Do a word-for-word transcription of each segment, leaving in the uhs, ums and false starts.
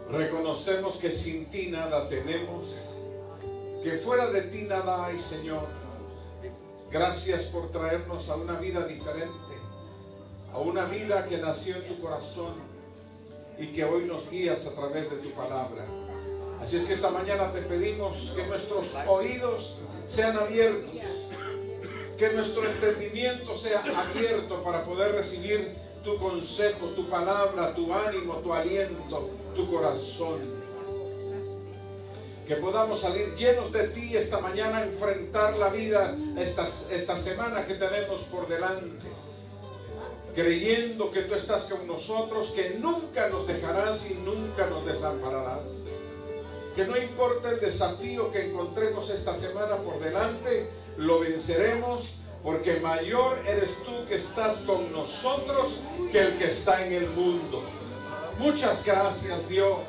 Reconocemos que sin ti nada tenemos, que fuera de ti nada hay, Señor. Gracias por traernos a una vida diferente, a una vida que nació en tu corazón y que hoy nos guías a través de tu palabra. Así es que esta mañana te pedimos que nuestros oídos sean abiertos, que nuestro entendimiento sea abierto para poder recibir tu consejo, tu palabra, tu ánimo, tu aliento, tu corazón. Que podamos salir llenos de ti esta mañana a enfrentar la vida esta, esta semana que tenemos por delante, creyendo que tú estás con nosotros, que nunca nos dejarás y nunca nos desampararás. Que no importa el desafío que encontremos esta semana por delante, lo venceremos, porque mayor eres tú que estás con nosotros que el que está en el mundo. Muchas gracias, Dios.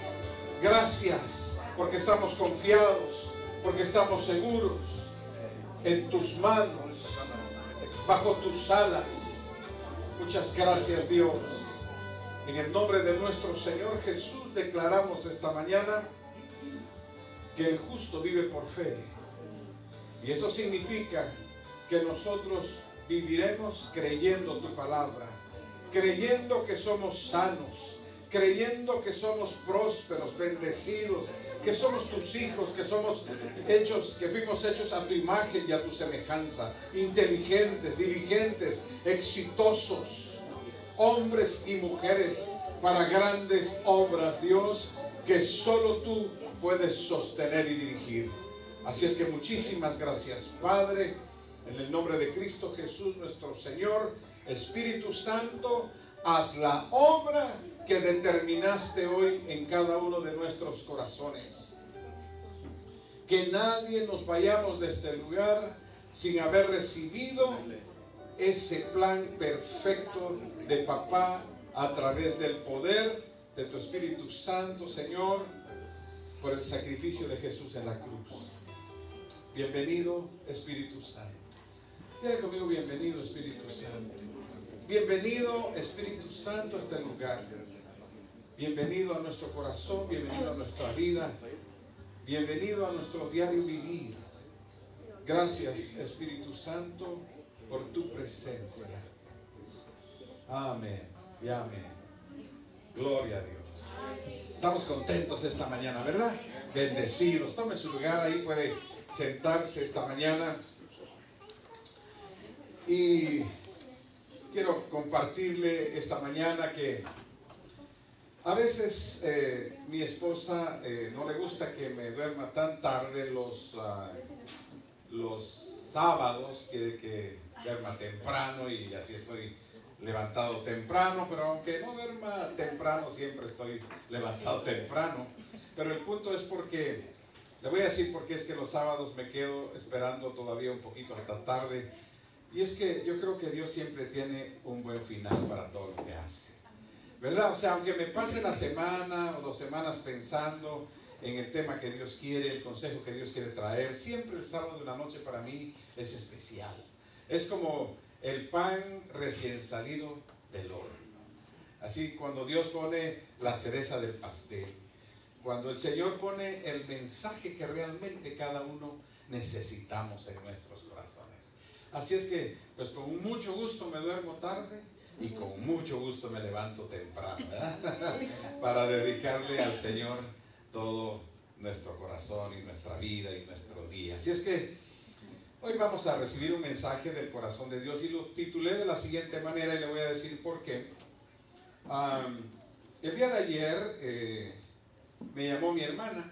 Gracias porque estamos confiados, porque estamos seguros en tus manos, bajo tus alas. Muchas gracias, Dios. En el nombre de nuestro Señor Jesús declaramos esta mañana que el justo vive por fe. Y eso significa que nosotros viviremos creyendo tu palabra, creyendo que somos sanos, creyendo que somos prósperos, bendecidos, que somos tus hijos, que somos hechos, que fuimos hechos a tu imagen y a tu semejanza, inteligentes, diligentes, exitosos, hombres y mujeres para grandes obras, Dios, que solo tú puedes sostener y dirigir. Así es que muchísimas gracias, Padre, en el nombre de Cristo Jesús nuestro Señor. Espíritu Santo, haz la obra que determinaste hoy en cada uno de nuestros corazones. Que nadie nos vayamos de este lugar sin haber recibido ese plan perfecto de Papá a través del poder de tu Espíritu Santo, Señor, por el sacrificio de Jesús en la cruz. Bienvenido, Espíritu Santo. Diga conmigo, bienvenido, Espíritu Santo. Bienvenido, Espíritu Santo, a este lugar. Bienvenido a nuestro corazón, bienvenido a nuestra vida, bienvenido a nuestro diario vivir. Gracias, Espíritu Santo, por tu presencia. Amén y amén. Gloria a Dios. Estamos contentos esta mañana, ¿verdad? Bendecidos. Tome su lugar ahí, puede sentarse esta mañana. Y quiero compartirle esta mañana que a veces eh, mi esposa eh, no le gusta que me duerma tan tarde los, uh, los sábados, quiere que duerma temprano y así estoy levantado temprano, pero aunque no duerma temprano siempre estoy levantado temprano. Pero el punto es porque, le voy a decir por qué es que los sábados me quedo esperando todavía un poquito hasta tarde. Y es que yo creo que Dios siempre tiene un buen final para todo lo que hace, ¿verdad? O sea, aunque me pase la semana o dos semanas pensando en el tema que Dios quiere, el consejo que Dios quiere traer, siempre el sábado de la noche para mí es especial. Es como el pan recién salido del horno. Así, cuando Dios pone la cereza del pastel, cuando el Señor pone el mensaje que realmente cada uno necesitamos en nuestros corazones. Así es que, pues con mucho gusto me duermo tarde y con mucho gusto me levanto temprano, ¿verdad? Para dedicarle al Señor todo nuestro corazón y nuestra vida y nuestro día. Así es que hoy vamos a recibir un mensaje del corazón de Dios y lo titulé de la siguiente manera y le voy a decir por qué. Um, el día de ayer eh, me llamó mi hermana.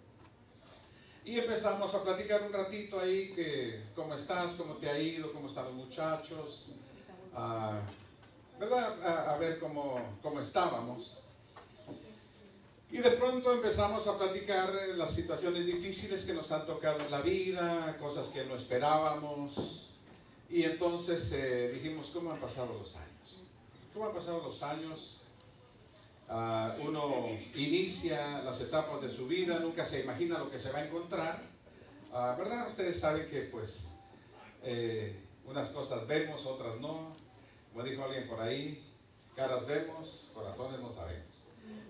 Y empezamos a platicar un ratito ahí, que cómo estás, cómo te ha ido, cómo están los muchachos, uh, ¿verdad? A, a ver cómo, cómo estábamos. Y de pronto empezamos a platicar las situaciones difíciles que nos han tocado en la vida, cosas que no esperábamos. Y entonces eh, dijimos, ¿cómo han pasado los años? ¿Cómo han pasado los años? Uh, uno inicia las etapas de su vida, nunca se imagina lo que se va a encontrar, uh, ¿verdad? Ustedes saben que pues eh, unas cosas vemos, otras no, como dijo alguien por ahí, caras vemos, corazones no sabemos.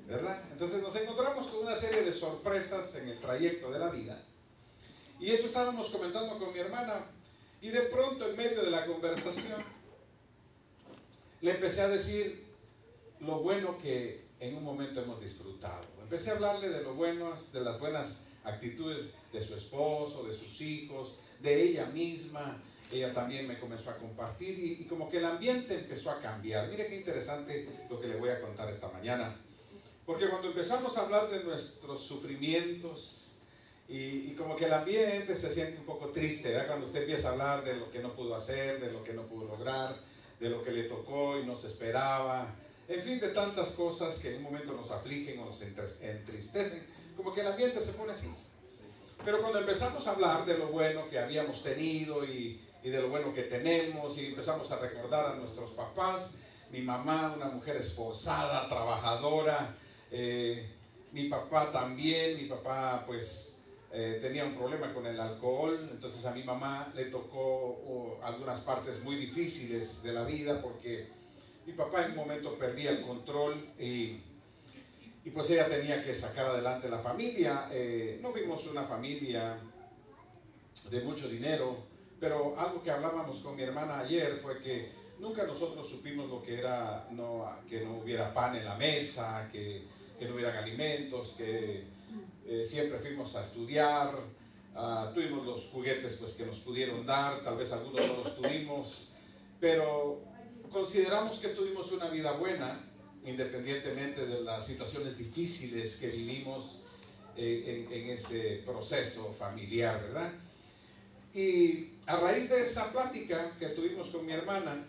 ¿verdad? Entonces nos encontramos con una serie de sorpresas en el trayecto de la vida. Y eso estábamos comentando con mi hermana. Y de pronto, en medio de la conversación, le empecé a decir lo bueno que en un momento hemos disfrutado. Empecé a hablarle de lo bueno, de las buenas actitudes de su esposo, de sus hijos, de ella misma. Ella también me comenzó a compartir y, y como que el ambiente empezó a cambiar. Mire qué interesante lo que le voy a contar esta mañana. Porque cuando empezamos a hablar de nuestros sufrimientos y, y como que el ambiente se siente un poco triste, ¿verdad? Cuando usted empieza a hablar de lo que no pudo hacer, de lo que no pudo lograr, de lo que le tocó y no se esperaba, en fin, de tantas cosas que en un momento nos afligen o nos entristecen, como que el ambiente se pone así. Pero cuando empezamos a hablar de lo bueno que habíamos tenido y, y de lo bueno que tenemos y empezamos a recordar a nuestros papás, mi mamá, una mujer esforzada, trabajadora, eh, mi papá también, mi papá pues eh, tenía un problema con el alcohol, entonces a mi mamá le tocó oh, algunas partes muy difíciles de la vida porque mi papá en un momento perdía el control y, y pues ella tenía que sacar adelante la familia. Eh, no fuimos una familia de mucho dinero, pero algo que hablábamos con mi hermana ayer fue que nunca nosotros supimos lo que era no, que no hubiera pan en la mesa, que, que no hubieran alimentos, que eh, siempre fuimos a estudiar, uh, tuvimos los juguetes pues, que nos pudieron dar, tal vez algunos no los tuvimos, pero consideramos que tuvimos una vida buena, independientemente de las situaciones difíciles que vivimos eh, en, en ese proceso familiar, ¿verdad? Y a raíz de esa plática que tuvimos con mi hermana,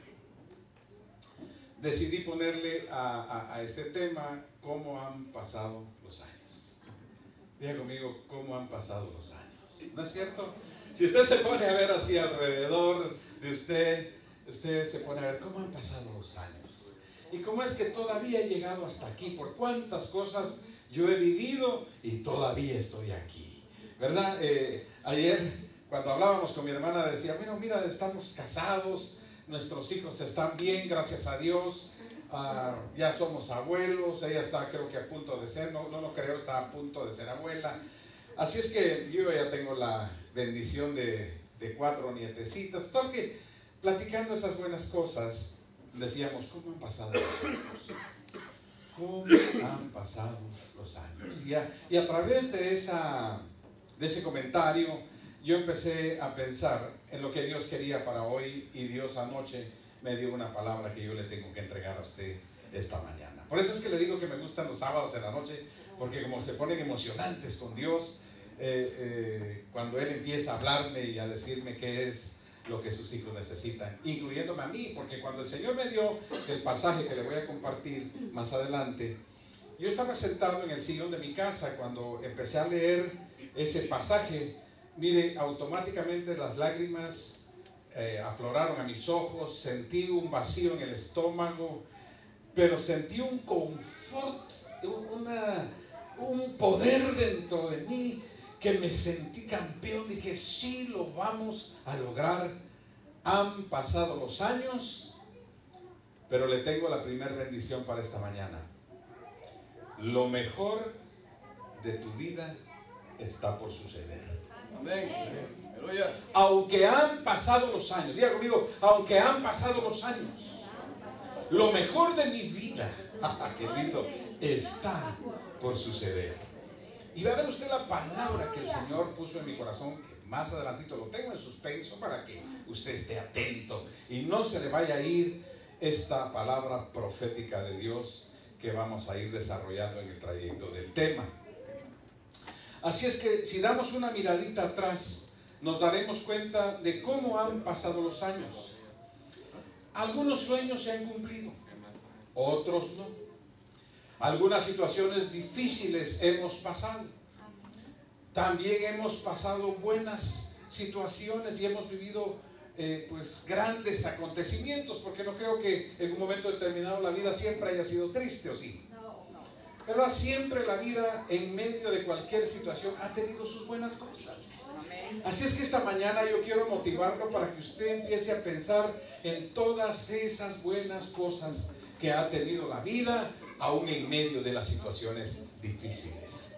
decidí ponerle a, a, a este tema cómo han pasado los años. Diga conmigo, cómo han pasado los años. ¿No es cierto? Si usted se pone a ver así alrededor de usted, usted se pone a ver cómo han pasado los años. Y cómo es que todavía he llegado hasta aquí. Por cuántas cosas yo he vivido y todavía estoy aquí. ¿Verdad? Eh, ayer cuando hablábamos con mi hermana decía, mira, mira, estamos casados. Nuestros hijos están bien, gracias a Dios. Uh, ya somos abuelos. Ella está, creo que a punto de ser, no, no lo creo, está a punto de ser abuela. Así es que yo ya tengo la bendición de, de cuatro nietecitas. Porque platicando esas buenas cosas, decíamos, ¿cómo han pasado los años? ¿Cómo han pasado los años? Y a, y a través de, esa, de ese comentario, yo empecé a pensar en lo que Dios quería para hoy y Dios anoche me dio una palabra que yo le tengo que entregar a usted esta mañana. Por eso es que le digo que me gustan los sábados en la noche, porque como se ponen emocionantes con Dios, eh, eh, cuando Él empieza a hablarme y a decirme qué es lo que sus hijos necesitan, incluyéndome a mí, porque cuando el Señor me dio el pasaje que le voy a compartir más adelante, yo estaba sentado en el sillón de mi casa cuando empecé a leer ese pasaje. Mire, automáticamente las lágrimas eh, afloraron a mis ojos, sentí un vacío en el estómago, pero sentí un confort, una, un poder dentro de mí que me sentí campeón. Dije, sí, lo vamos a lograr. Han pasado los años, pero le tengo la primera bendición para esta mañana. Lo mejor de tu vida está por suceder. Amén. Aunque han pasado los años, diga conmigo, aunque han pasado los años, lo mejor de mi vida, qué lindo, está por suceder. Y va a ver usted la palabra que el Señor puso en mi corazón, que más adelantito lo tengo en suspenso para que usted esté atento y no se le vaya a ir esta palabra profética de Dios que vamos a ir desarrollando en el trayecto del tema. Así es que si damos una miradita atrás, nos daremos cuenta de cómo han pasado los años. Algunos sueños se han cumplido, otros no. Algunas situaciones difíciles hemos pasado. También hemos pasado buenas situaciones y hemos vivido eh, pues grandes acontecimientos, porque no creo que en un momento determinado la vida siempre haya sido triste, ¿o sí? ¿Verdad? Siempre la vida en medio de cualquier situación ha tenido sus buenas cosas. Así es que esta mañana yo quiero motivarlo para que usted empiece a pensar en todas esas buenas cosas que ha tenido la vida, aún en medio de las situaciones difíciles.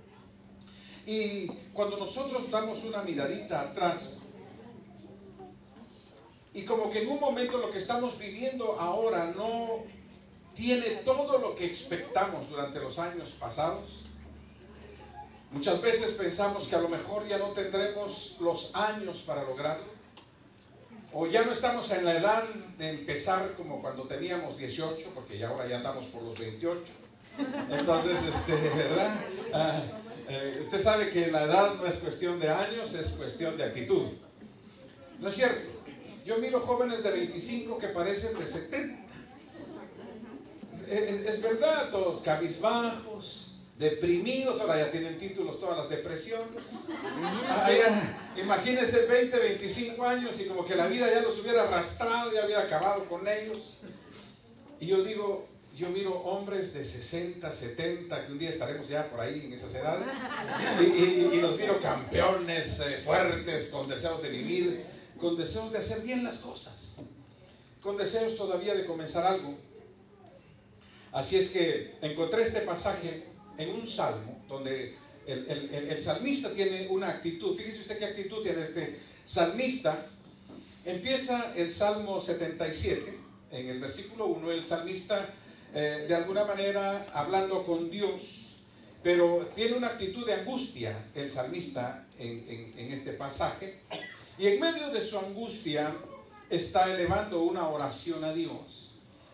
Y cuando nosotros damos una miradita atrás, y como que en un momento lo que estamos viviendo ahora no tiene todo lo que expectamos durante los años pasados, muchas veces pensamos que a lo mejor ya no tendremos los años para lograrlo, o ya no estamos en la edad de empezar como cuando teníamos dieciocho, porque ya ahora ya andamos por los veintiocho. Entonces, este, ¿verdad? Ah, eh, usted sabe que la edad no es cuestión de años, es cuestión de actitud. ¿No es cierto? Yo miro jóvenes de veinticinco que parecen de setenta. Es, es verdad, todos cabizbajos, deprimidos, ahora ya tienen títulos todas las depresiones. Ah, ya, imagínense veinte, veinticinco años y como que la vida ya los hubiera arrastrado, ya hubiera acabado con ellos. Y yo digo, yo miro hombres de sesenta, setenta, que un día estaremos ya por ahí en esas edades, y, y, y los miro campeones, eh, fuertes, con deseos de vivir, con deseos de hacer bien las cosas, con deseos todavía de comenzar algo. Así es que encontré este pasaje en un salmo donde el, el, el, el salmista tiene una actitud. Fíjese usted qué actitud tiene este salmista. Empieza el Salmo setenta y siete, en el versículo uno, el salmista eh, de alguna manera hablando con Dios, pero tiene una actitud de angustia el salmista en, en, en este pasaje, y en medio de su angustia está elevando una oración a Dios.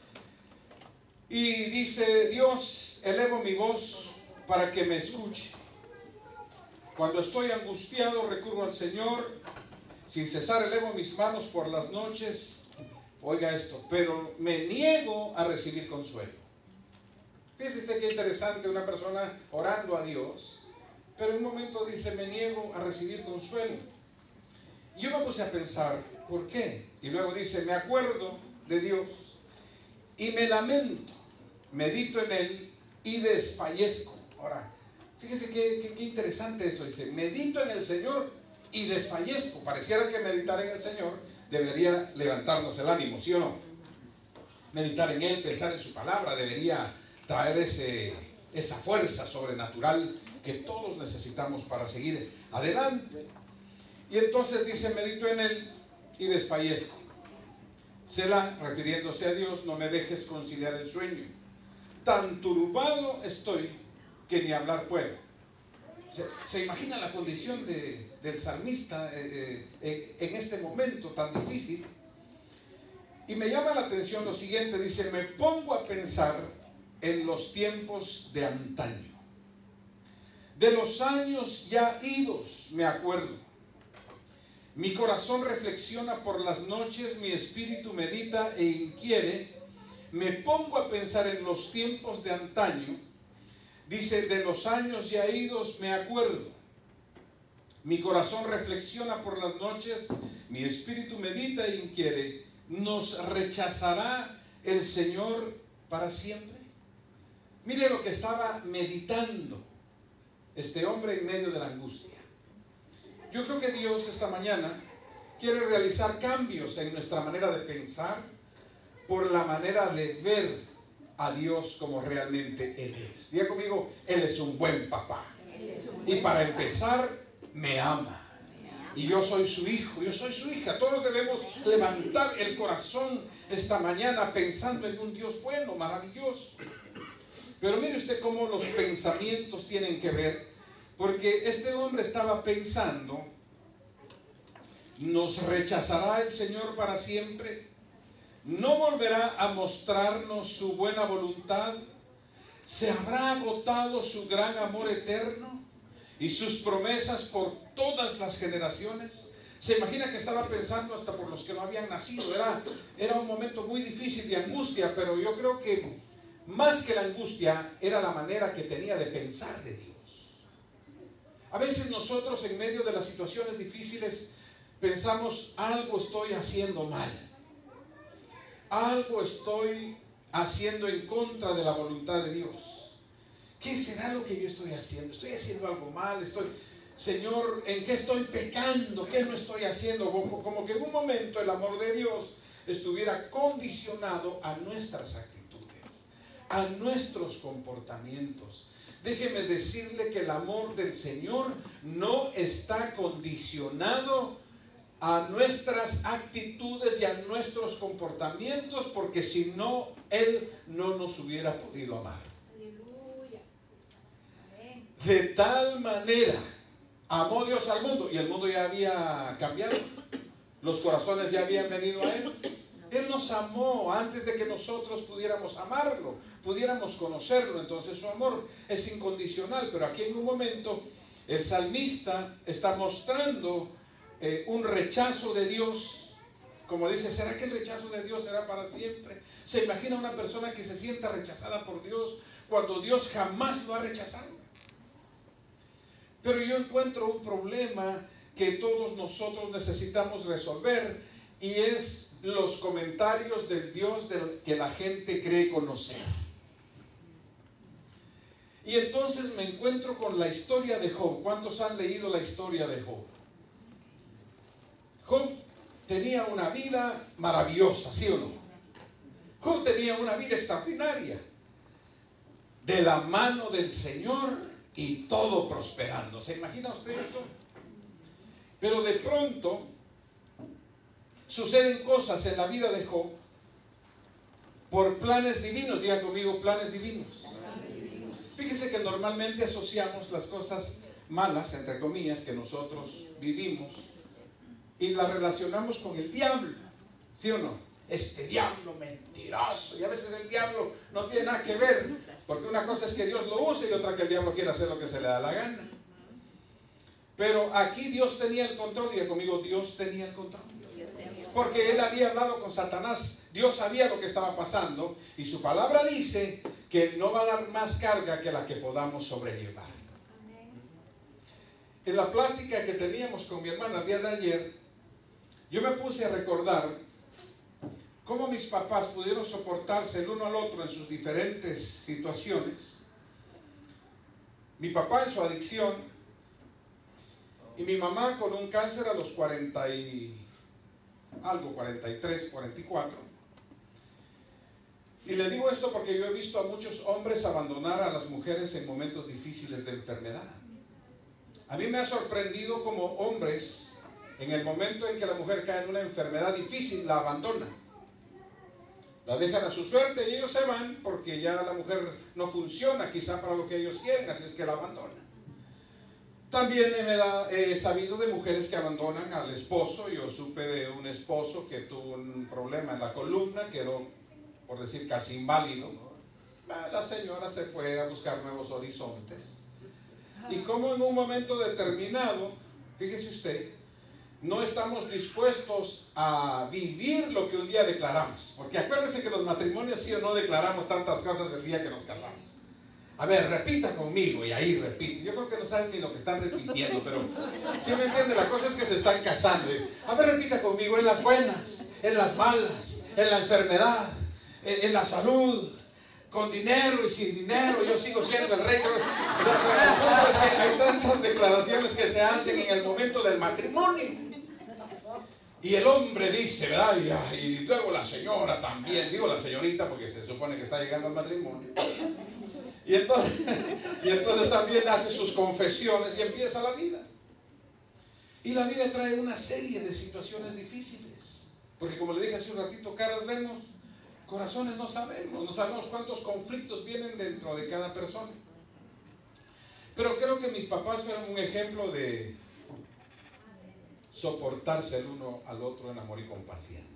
Y dice: Dios, elevo mi voz para que me escuche. Cuando estoy angustiado recurro al Señor, sin cesar elevo mis manos por las noches. Oiga esto, pero me niego a recibir consuelo. Fíjese qué interesante, una persona orando a Dios, pero en un momento dice: me niego a recibir consuelo. Y yo me puse a pensar, ¿por qué? Y luego dice: me acuerdo de Dios y me lamento, medito en Él y desfallezco. Ahora, fíjese qué, qué, qué interesante eso. Dice: medito en el Señor y desfallezco. Pareciera que meditar en el Señor debería levantarnos el ánimo, ¿sí o no? Meditar en Él, pensar en su palabra, debería traer ese, esa fuerza sobrenatural que todos necesitamos para seguir adelante. Y entonces dice: medito en Él y desfallezco. Selah, refiriéndose a Dios: no me dejes conciliar el sueño. Tan turbado estoy que ni hablar puedo. ¿Se, se imagina la condición de, del salmista eh, eh, en este momento tan difícil? Y me llama la atención lo siguiente, dice: me pongo a pensar en los tiempos de antaño. De los años ya idos me acuerdo. Mi corazón reflexiona por las noches, mi espíritu medita e inquiere. Me pongo a pensar en los tiempos de antaño. Dice: de los años ya idos me acuerdo. Mi corazón reflexiona por las noches, mi espíritu medita e inquiere. ¿Nos rechazará el Señor para siempre? Mire lo que estaba meditando este hombre en medio de la angustia. Yo creo que Dios esta mañana quiere realizar cambios en nuestra manera de pensar por la manera de ver a Dios como realmente Él es. Diga conmigo: Él es un buen papá. Y para empezar, me ama. Y yo soy su hijo, yo soy su hija. Todos debemos levantar el corazón esta mañana pensando en un Dios bueno, maravilloso. Pero mire usted cómo los pensamientos tienen que ver. Porque este hombre estaba pensando: ¿nos rechazará el Señor para siempre? ¿No volverá a mostrarnos su buena voluntad? ¿Se habrá agotado su gran amor eterno y sus promesas por todas las generaciones? Se imagina que estaba pensando hasta por los que no habían nacido. Era, era un momento muy difícil de angustia, pero yo creo que más que la angustia era la manera que tenía de pensar de Dios. A veces nosotros en medio de las situaciones difíciles pensamos: algo estoy haciendo mal, algo estoy haciendo en contra de la voluntad de Dios. ¿Qué será lo que yo estoy haciendo? ¿Estoy haciendo algo mal? Estoy, Señor, ¿en qué estoy pecando? ¿Qué no estoy haciendo? Como, como que en un momento el amor de Dios estuviera condicionado a nuestras actitudes. a nuestros comportamientos. Déjeme decirle que el amor del Señor no está condicionado a nuestras actitudes y a nuestros comportamientos, porque si no, Él no nos hubiera podido amar. Aleluya. Amén. De tal manera amó Dios al mundo, y el mundo ya había cambiado, los corazones ya habían venido a Él. Él nos amó antes de que nosotros pudiéramos amarlo, pudiéramos conocerlo. Entonces su amor es incondicional. Pero aquí en un momento el salmista está mostrando eh, un rechazo de Dios. Como dice, ¿será que el rechazo de Dios será para siempre? ¿Se imagina una persona que se sienta rechazada por Dios cuando Dios jamás lo ha rechazado? Pero yo encuentro un problema que todos nosotros necesitamos resolver, y es los comentarios del Dios del que la gente cree conocer. Y entonces me encuentro con la historia de Job. ¿Cuántos han leído la historia de Job? Job tenía una vida maravillosa, ¿sí o no? Job tenía una vida extraordinaria, de la mano del Señor y todo prosperando. ¿Se imagina usted eso? Pero de pronto suceden cosas en la vida de Job por planes divinos. Diga conmigo, planes divinos. Fíjese que normalmente asociamos las cosas malas, entre comillas, que nosotros vivimos, y las relacionamos con el diablo, ¿sí o no? Este diablo mentiroso. Y a veces el diablo no tiene nada que ver, porque una cosa es que Dios lo use y otra que el diablo quiera hacer lo que se le da la gana. Pero aquí Dios tenía el control. Diga conmigo, Dios tenía el control. Porque Él había hablado con Satanás. Dios sabía lo que estaba pasando, y su palabra dice que no va a dar más carga que la que podamos sobrellevar. En la plática que teníamos con mi hermana el día de ayer, yo me puse a recordar cómo mis papás pudieron soportarse el uno al otro en sus diferentes situaciones. Mi papá en su adicción, y mi mamá con un cáncer a los cuarenta y algo, cuarenta y tres, cuarenta y cuatro. Y le digo esto porque yo he visto a muchos hombres abandonar a las mujeres en momentos difíciles de enfermedad. A mí me ha sorprendido como hombres, en el momento en que la mujer cae en una enfermedad difícil, la abandonan. La dejan a su suerte y ellos se van porque ya la mujer no funciona quizá para lo que ellos quieren, así es que la abandonan. También he sabido de mujeres que abandonan al esposo. Yo supe de un esposo que tuvo un problema en la columna, quedó, por decir, casi inválido. La señora se fue a buscar nuevos horizontes. Y como en un momento determinado, fíjese usted, no estamos dispuestos a vivir lo que un día declaramos. Porque acuérdense que los matrimonios sí o no declaramos tantas cosas el día que nos casamos. A ver, repita conmigo, y ahí repite. Yo creo que no saben ni lo que están repitiendo, pero ¿sí me entiende? La cosa es que se están casando. A ver, repita conmigo, en las buenas, en las malas, en la enfermedad, en, en la salud, con dinero y sin dinero, yo sigo siendo el rey. El punto es que hay tantas declaraciones que se hacen en el momento del matrimonio. Y el hombre dice, ¿verdad? Y, y luego la señora también, digo la señorita porque se supone que está llegando al matrimonio. Y entonces, y entonces también hace sus confesiones y empieza la vida. Y la vida trae una serie de situaciones difíciles. Porque como le dije hace un ratito, caras vemos, corazones no sabemos. No sabemos cuántos conflictos vienen dentro de cada persona. Pero creo que mis papás fueron un ejemplo de soportarse el uno al otro en amor y con paciencia.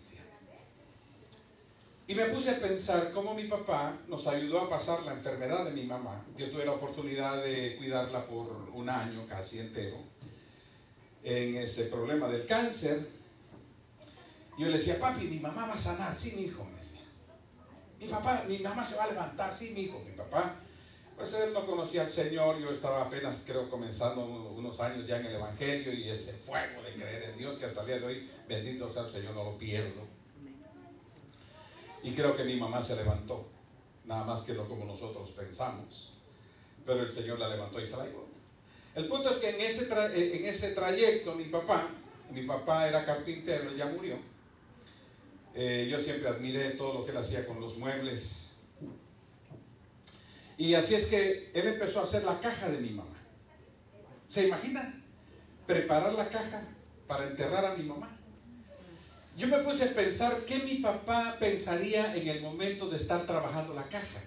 Y me puse a pensar cómo mi papá nos ayudó a pasar la enfermedad de mi mamá. Yo tuve la oportunidad de cuidarla por un año casi entero en ese problema del cáncer. Yo le decía, papi, mi mamá va a sanar. Sí, mi hijo, me decía. Mi papá, mi mamá se va a levantar. Sí, mi hijo. Mi papá, pues él no conocía al Señor. Yo estaba apenas, creo, comenzando unos años ya en el Evangelio, y ese fuego de creer en Dios que hasta el día de hoy, bendito sea el Señor, no lo pierdo. Y creo que mi mamá se levantó, nada más que no como nosotros pensamos, pero el Señor la levantó y se la llevó. El punto es que en ese, tra en ese trayecto mi papá, mi papá era carpintero, él ya murió. Eh, yo siempre admiré todo lo que él hacía con los muebles. Y así es que él empezó a hacer la caja de mi mamá. ¿Se imagina? Preparar la caja para enterrar a mi mamá. Yo me puse a pensar qué mi papá pensaría en el momento de estar trabajando la caja.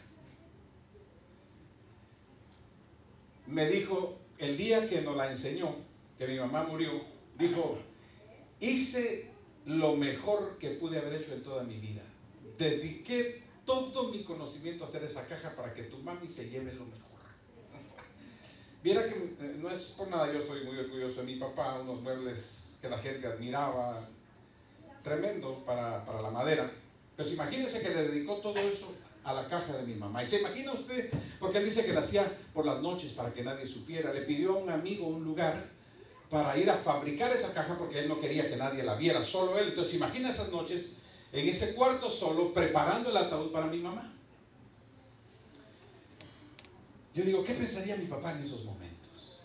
Me dijo, el día que nos la enseñó, que mi mamá murió, dijo, hice lo mejor que pude haber hecho en toda mi vida. Dediqué todo mi conocimiento a hacer esa caja para que tu mami se lleve lo mejor. Viera que eh, no es por nada, yo estoy muy orgulloso de mi papá, unos muebles que la gente admiraba, tremendo para, para la madera. Pero imagínense que le dedicó todo eso a la caja de mi mamá. Y se imagina usted, porque él dice que la hacía por las noches para que nadie supiera. Le pidió a un amigo un lugar para ir a fabricar esa caja porque él no quería que nadie la viera, solo él. Entonces imagina esas noches en ese cuarto solo preparando el ataúd para mi mamá. Yo digo, ¿qué pensaría mi papá en esos momentos?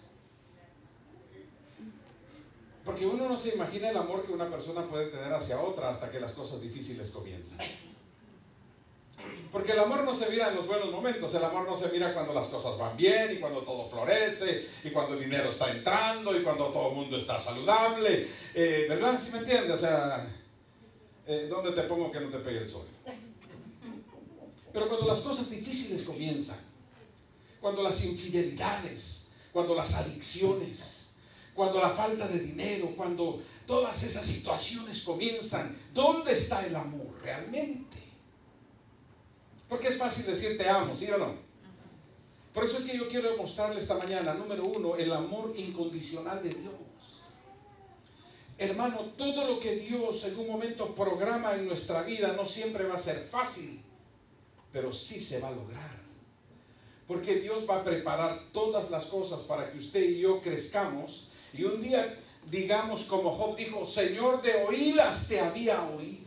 Porque uno no se imagina el amor que una persona puede tener hacia otra hasta que las cosas difíciles comienzan. Porque el amor no se mira en los buenos momentos, el amor no se mira cuando las cosas van bien y cuando todo florece y cuando el dinero está entrando y cuando todo el mundo está saludable, eh, ¿verdad? ¿Sí me entiendes? O sea, eh, ¿dónde te pongo que no te pegue el sol? Pero cuando las cosas difíciles comienzan, cuando las infidelidades, cuando las adicciones, cuando la falta de dinero, cuando todas esas situaciones comienzan, ¿dónde está el amor realmente? Porque es fácil decir te amo, ¿sí o no? Por eso es que yo quiero mostrarle esta mañana, número uno, el amor incondicional de Dios. Hermano, todo lo que Dios en un momento programa en nuestra vida no siempre va a ser fácil, pero sí se va a lograr. Porque Dios va a preparar todas las cosas para que usted y yo crezcamos y un día digamos como Job dijo, Señor, de oídas te había oído.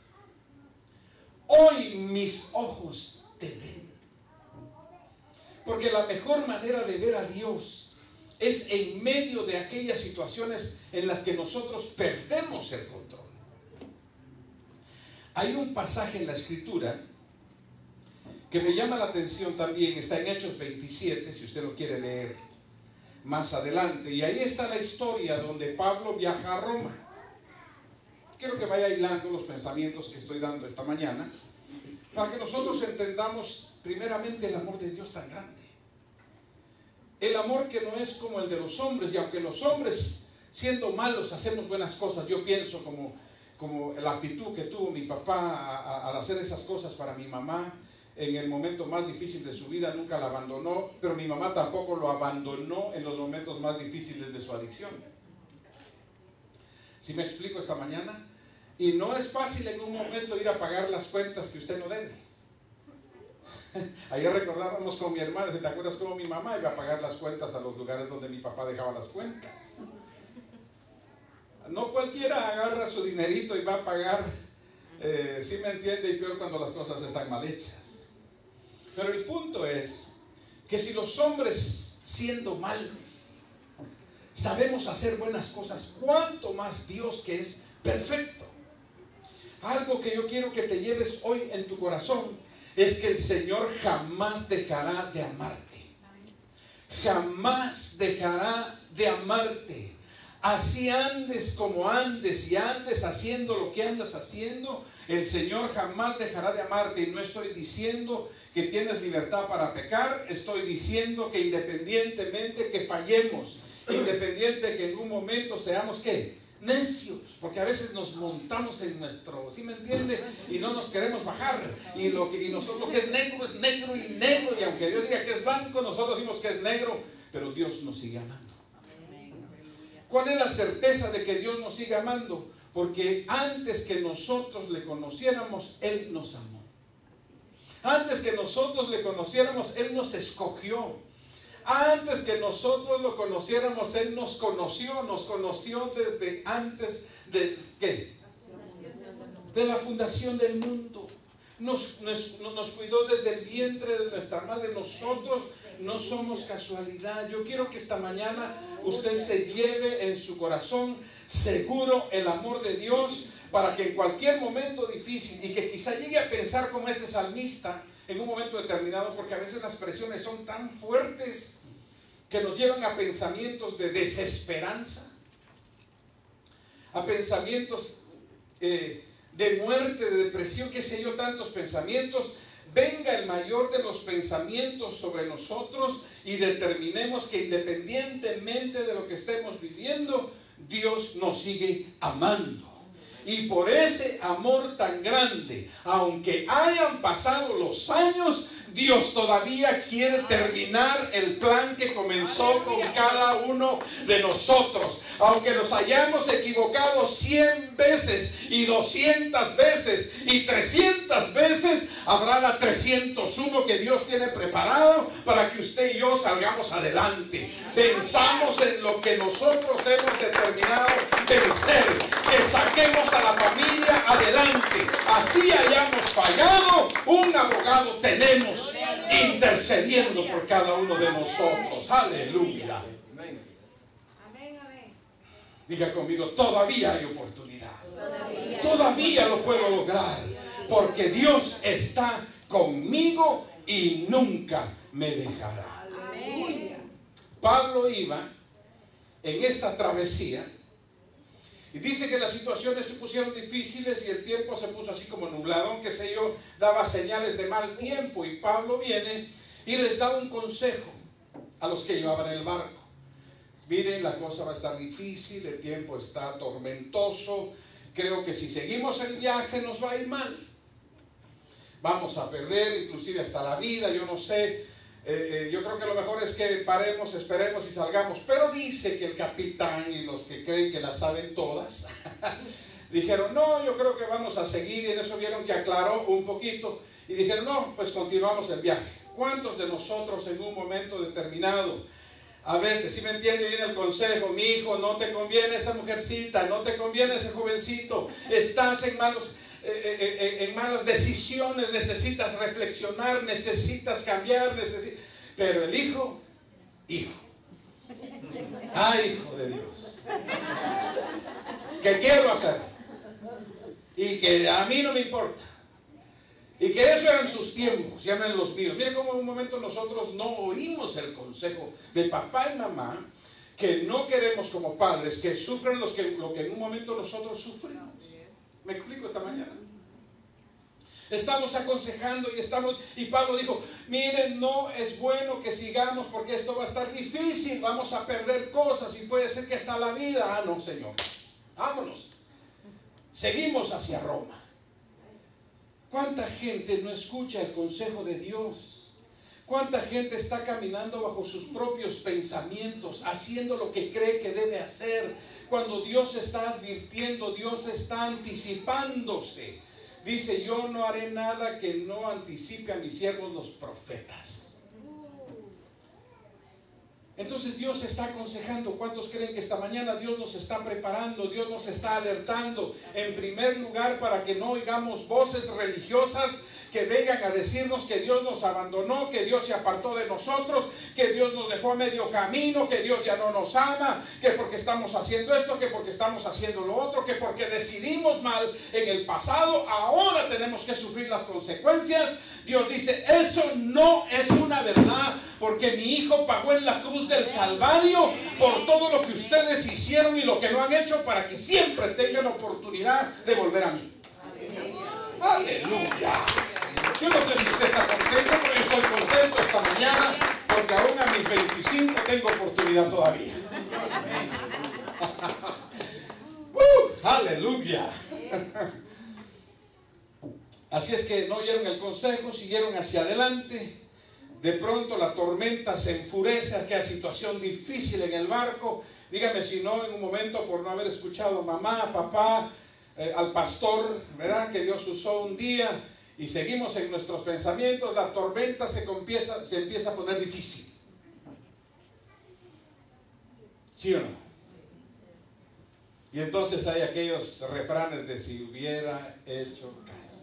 Hoy mis ojos te ven. Porque la mejor manera de ver a Dios es en medio de aquellas situaciones en las que nosotros perdemos el control. Hay un pasaje en la Escritura que me llama la atención también, está en Hechos veintisiete, si usted lo quiere leer más adelante, y ahí está la historia donde Pablo viaja a Roma. Quiero que vaya hilando los pensamientos que estoy dando esta mañana, para que nosotros entendamos primeramente el amor de Dios tan grande. El amor que no es como el de los hombres, y aunque los hombres, siendo malos, hacemos buenas cosas, yo pienso como, como la actitud que tuvo mi papá al hacer esas cosas para mi mamá, en el momento más difícil de su vida, nunca la abandonó, pero mi mamá tampoco lo abandonó en los momentos más difíciles de su adicción. ¿Sí me explico esta mañana? Y no es fácil en un momento ir a pagar las cuentas que usted no debe. Ayer recordábamos con mi hermano, si te acuerdas cómo mi mamá iba a pagar las cuentas a los lugares donde mi papá dejaba las cuentas. No cualquiera agarra su dinerito y va a pagar, eh, ¿sí me entiende? Y peor cuando las cosas están mal hechas. Pero el punto es que si los hombres, siendo malos, sabemos hacer buenas cosas, ¿cuánto más Dios que es perfecto? Algo que yo quiero que te lleves hoy en tu corazón es que el Señor jamás dejará de amarte. Jamás dejará de amarte. Así andes como andes y andes haciendo lo que andas haciendo, el Señor jamás dejará de amarte. Y no estoy diciendo que tienes libertad para pecar, estoy diciendo que independientemente que fallemos, independiente que en un momento seamos ¿qué? Necios, porque a veces nos montamos en nuestro, ¿sí me entiende? Y no nos queremos bajar, y, lo que, y nosotros lo que es negro es negro y negro, y aunque Dios diga que es blanco, nosotros decimos que es negro, pero Dios nos sigue amando. ¿Cuál es la certeza de que Dios nos sigue amando? Porque antes que nosotros le conociéramos, Él nos amó. Antes que nosotros le conociéramos, Él nos escogió. Antes que nosotros lo conociéramos, Él nos conoció. Nos conoció desde antes de ¿qué? De la fundación del mundo. Nos, nos, nos cuidó desde el vientre de nuestra madre. Nosotros no somos casualidad. Yo quiero que esta mañana usted se lleve en su corazón seguro el amor de Dios, para que en cualquier momento difícil, y que quizá llegue a pensar como este salmista, en un momento determinado, porque a veces las presiones son tan fuertes que nos llevan a pensamientos de desesperanza, a pensamientos eh, de muerte, de depresión, qué sé yo, tantos pensamientos. Venga el mayor de los pensamientos sobre nosotros y determinemos que independientemente de lo que estemos viviendo, Dios nos sigue amando. Y por ese amor tan grande, aunque hayan pasado los años, Dios todavía quiere terminar el plan que comenzó con cada uno de nosotros. Aunque nos hayamos equivocado cien veces y doscientas veces y trescientas veces, habrá la trescientos uno que Dios tiene preparado para que usted y yo salgamos adelante. Pensamos en lo que nosotros hemos determinado vencer, que saquemos a la familia adelante. Así hayamos fallado, un abogado tenemos intercediendo por cada uno de nosotros. Aleluya. Diga conmigo, todavía hay oportunidad. Todavía, todavía lo puedo lograr, porque Dios está conmigo y nunca me dejará. Amén. Pablo iba en esta travesía y dice que las situaciones se pusieron difíciles y el tiempo se puso así como nublado, aunque sé yo, daba señales de mal tiempo, y Pablo viene y les da un consejo a los que llevaban el barco. Miren, la cosa va a estar difícil, el tiempo está tormentoso, creo que si seguimos el viaje nos va a ir mal. Vamos a perder inclusive hasta la vida, yo no sé, eh, eh, yo creo que lo mejor es que paremos, esperemos y salgamos. Pero dice que el capitán y los que creen que las saben todas, dijeron, no, yo creo que vamos a seguir, y en eso vieron que aclaró un poquito, y dijeron, no, pues continuamos el viaje. ¿Cuántos de nosotros en un momento determinado, a veces, si me entiende bien el consejo, mi hijo, no te conviene esa mujercita, no te conviene ese jovencito, estás en malos, eh, eh, en malas decisiones, necesitas reflexionar, necesitas cambiar, necesitas... pero el hijo, hijo, ay, hijo de Dios, que quiero hacer y que a mí no me importa. Y que eso eran tus tiempos, ya no eran los míos. Mire cómo en un momento nosotros no oímos el consejo de papá y mamá, que no queremos como padres que sufren los que, lo que en un momento nosotros sufrimos. ¿Me explico esta mañana? Estamos aconsejando y estamos, y Pablo dijo, miren, no es bueno que sigamos porque esto va a estar difícil, vamos a perder cosas y puede ser que hasta la vida. Ah, no, Señor, vámonos. Seguimos hacia Roma. ¿Cuánta gente no escucha el consejo de Dios? ¿Cuánta gente está caminando bajo sus propios pensamientos, haciendo lo que cree que debe hacer? Cuando Dios está advirtiendo, Dios está anticipándose. Dice, yo no haré nada que no anticipe a mis siervos los profetas. Entonces Dios está aconsejando. ¿Cuántos creen que esta mañana Dios nos está preparando? Dios nos está alertando. En primer lugar, para que no oigamos voces religiosas que vengan a decirnos que Dios nos abandonó, que Dios se apartó de nosotros, que Dios nos dejó a medio camino, que Dios ya no nos ama, que porque estamos haciendo esto, que porque estamos haciendo lo otro, que porque decidimos mal en el pasado, ahora tenemos que sufrir las consecuencias. Dios dice, eso no es una verdad, porque mi hijo pagó en la cruz del Calvario por todo lo que ustedes hicieron y lo que no han hecho, para que siempre tengan oportunidad de volver a mí. Aleluya. Yo no sé si usted está contento, pero yo estoy contento esta mañana, porque aún a mis veinticinco tengo oportunidad todavía. uh, ¡Aleluya! Así es que no oyeron el consejo, siguieron hacia adelante. De pronto la tormenta se enfurece, aquella situación difícil en el barco. Dígame si no, en un momento, por no haber escuchado a mamá, papá, eh, al pastor, ¿verdad?, que Dios usó un día, y seguimos en nuestros pensamientos, la tormenta se empieza, se empieza a poner difícil. ¿Sí o no? Y entonces hay aquellos refranes de si hubiera hecho caso,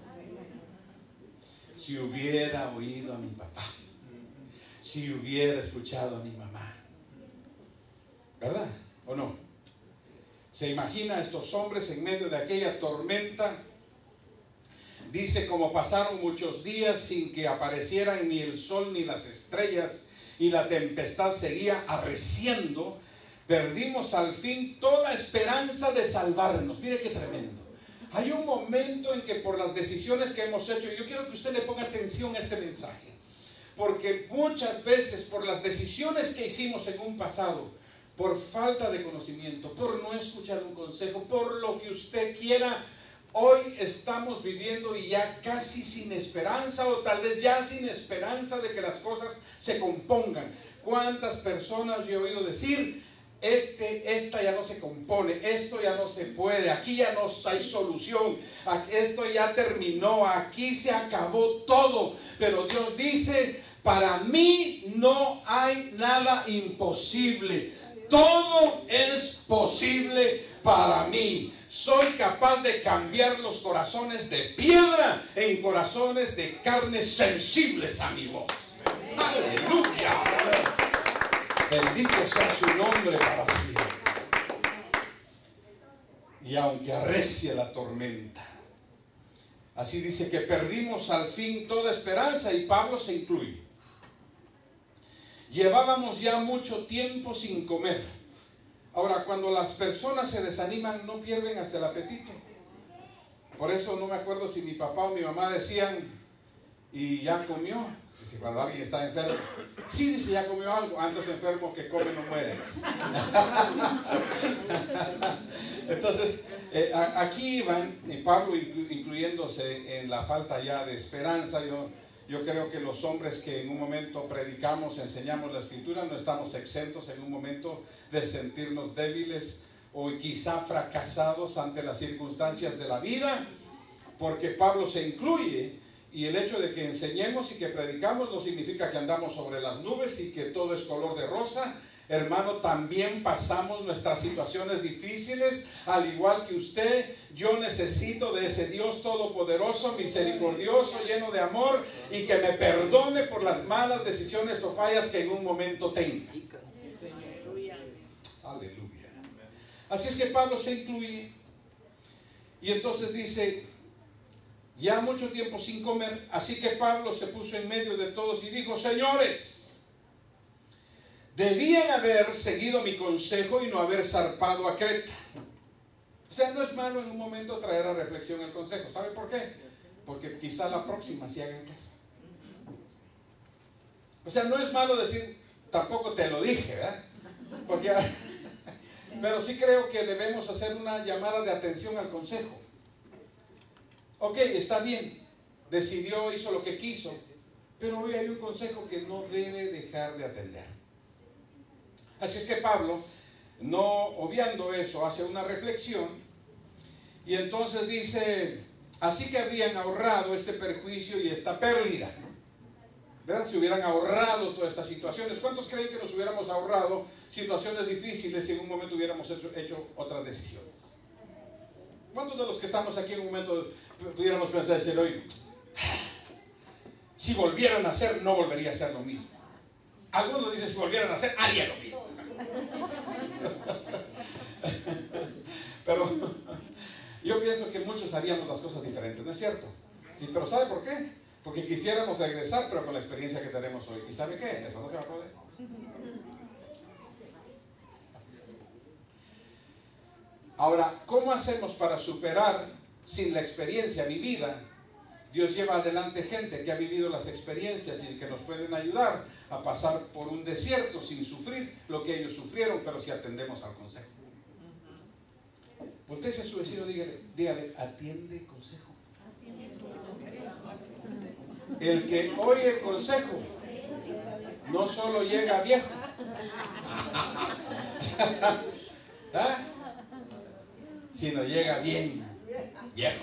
si hubiera oído a mi papá, si hubiera escuchado a mi mamá. ¿Verdad? ¿O no? ¿Se imagina a estos hombres en medio de aquella tormenta? Dice, como pasaron muchos días sin que aparecieran ni el sol ni las estrellas, y la tempestad seguía arreciando, perdimos al fin toda esperanza de salvarnos. Mire qué tremendo. Hay un momento en que por las decisiones que hemos hecho, y yo quiero que usted le ponga atención a este mensaje, porque muchas veces por las decisiones que hicimos en un pasado, por falta de conocimiento, por no escuchar un consejo, por lo que usted quiera, hoy estamos viviendo y ya casi sin esperanza, o tal vez ya sin esperanza de que las cosas se compongan. ¿Cuántas personas yo he oído decir, este, esta ya no se compone, esto ya no se puede, aquí ya no hay solución, esto ya terminó, aquí se acabó todo? Pero Dios dice, para mí no hay nada imposible, todo es posible para mí. Soy capaz de cambiar los corazones de piedra en corazones de carne sensibles a mi voz. ¡Aleluya! Bendito sea su nombre para siempre. Y aunque arrecie la tormenta, así dice que perdimos al fin toda esperanza, y Pablo se incluye. Llevábamos ya mucho tiempo sin comer. Ahora, cuando las personas se desaniman, no pierden hasta el apetito. Por eso no me acuerdo si mi papá o mi mamá decían, ¿y ya comió? Dice, cuando alguien está enfermo, sí, dice, ya comió algo. Ah, entonces enfermo que come no muere. Entonces, eh, aquí iban, y Pablo incluyéndose en la falta ya de esperanza. Yo, yo creo que los hombres que en un momento predicamos, enseñamos la Escritura, no estamos exentos en un momento de sentirnos débiles o quizá fracasados ante las circunstancias de la vida, porque Pablo se incluye. Y el hecho de que enseñemos y que predicamos no significa que andamos sobre las nubes y que todo es color de rosa. Hermano, también pasamos nuestras situaciones difíciles, al igual que usted. Yo necesito de ese Dios todopoderoso, misericordioso, lleno de amor, y que me perdone por las malas decisiones o fallas que en un momento tenga. Aleluya. Así es que Pablo se incluye. Y entonces dice, ya mucho tiempo sin comer, así que Pablo se puso en medio de todos y dijo, señores, debían haber seguido mi consejo y no haber zarpado a Creta. O sea, no es malo en un momento traer a reflexión el consejo. ¿Sabe por qué? Porque quizá la próxima sí hagan caso. O sea, no es malo decir, tampoco te lo dije, ¿verdad? Porque, pero sí creo que debemos hacer una llamada de atención al consejo. Ok, está bien, decidió, hizo lo que quiso, pero hoy hay un consejo que no debe dejar de atender. Así es que Pablo, no obviando eso, hace una reflexión y entonces dice, así que habrían ahorrado este perjuicio y esta pérdida, ¿verdad? Si hubieran ahorrado todas estas situaciones. ¿Cuántos creen que nos hubiéramos ahorrado situaciones difíciles si en un momento hubiéramos hecho, hecho otras decisiones? ¿Cuántos de los que estamos aquí en un momento pudiéramos pensar, decir hoy, si volvieran a hacer, no volvería a ser lo mismo? Algunos dicen, si volvieran a hacer, haría lo mismo. Pero yo pienso que muchos haríamos las cosas diferentes, ¿no es cierto? Sí, pero ¿sabe por qué? Porque quisiéramos regresar, pero con la experiencia que tenemos hoy. ¿Y sabe qué? Eso no se va a poder. Ahora, ¿cómo hacemos para superar sin la experiencia vivida? Dios lleva adelante gente que ha vivido las experiencias y que nos pueden ayudar a pasar por un desierto sin sufrir lo que ellos sufrieron, pero si atendemos al consejo. Usted es su vecino, dígale, dígale, atiende consejo. El que oye el consejo no solo llega viejo, ¿ah? sino llega bien viejo.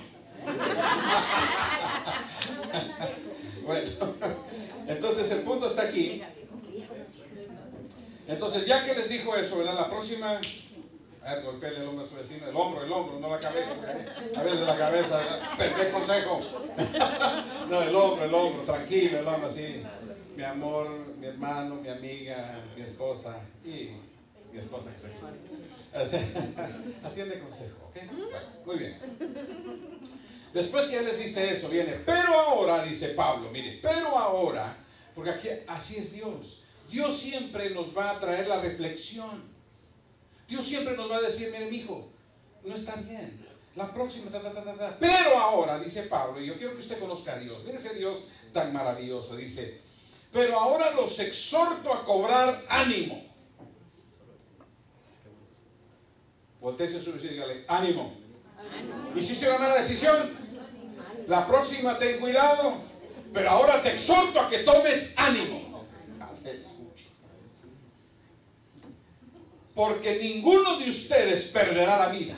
Bueno, entonces el punto está aquí. Entonces, ya que les dijo eso, ¿verdad? La próxima, a ver, golpéale el hombro a su vecino, el hombro, el hombro, no la cabeza, a veces la cabeza, ¿qué consejo? No, el hombro, el hombro, tranquilo, el hombro, así. Mi amor, mi hermano, mi amiga, mi esposa y mi esposa que está aquí. Atiende consejo, ¿ok? Bueno, muy bien. Después que Él les dice eso, viene, pero ahora, dice Pablo, mire, pero ahora, porque aquí así es Dios. Dios siempre nos va a traer la reflexión. Dios siempre nos va a decir, mire, mijo, no está bien. La próxima, ta, ta, ta, ta, ta. Pero ahora, dice Pablo, y yo quiero que usted conozca a Dios. Mire ese Dios tan maravilloso, dice, pero ahora los exhorto a cobrar ánimo. Voltéese a su vecino y dígale, ánimo. ánimo. ¿Hiciste una mala decisión? La próxima ten cuidado, pero ahora te exhorto a que tomes ánimo. Porque ninguno de ustedes perderá la vida.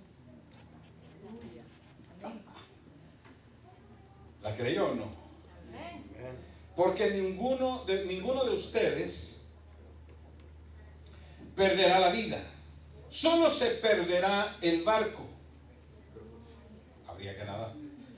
¿La creyó o no? Porque ninguno de, ninguno de ustedes perderá la vida. Solo se perderá el barco. Habría que nadar.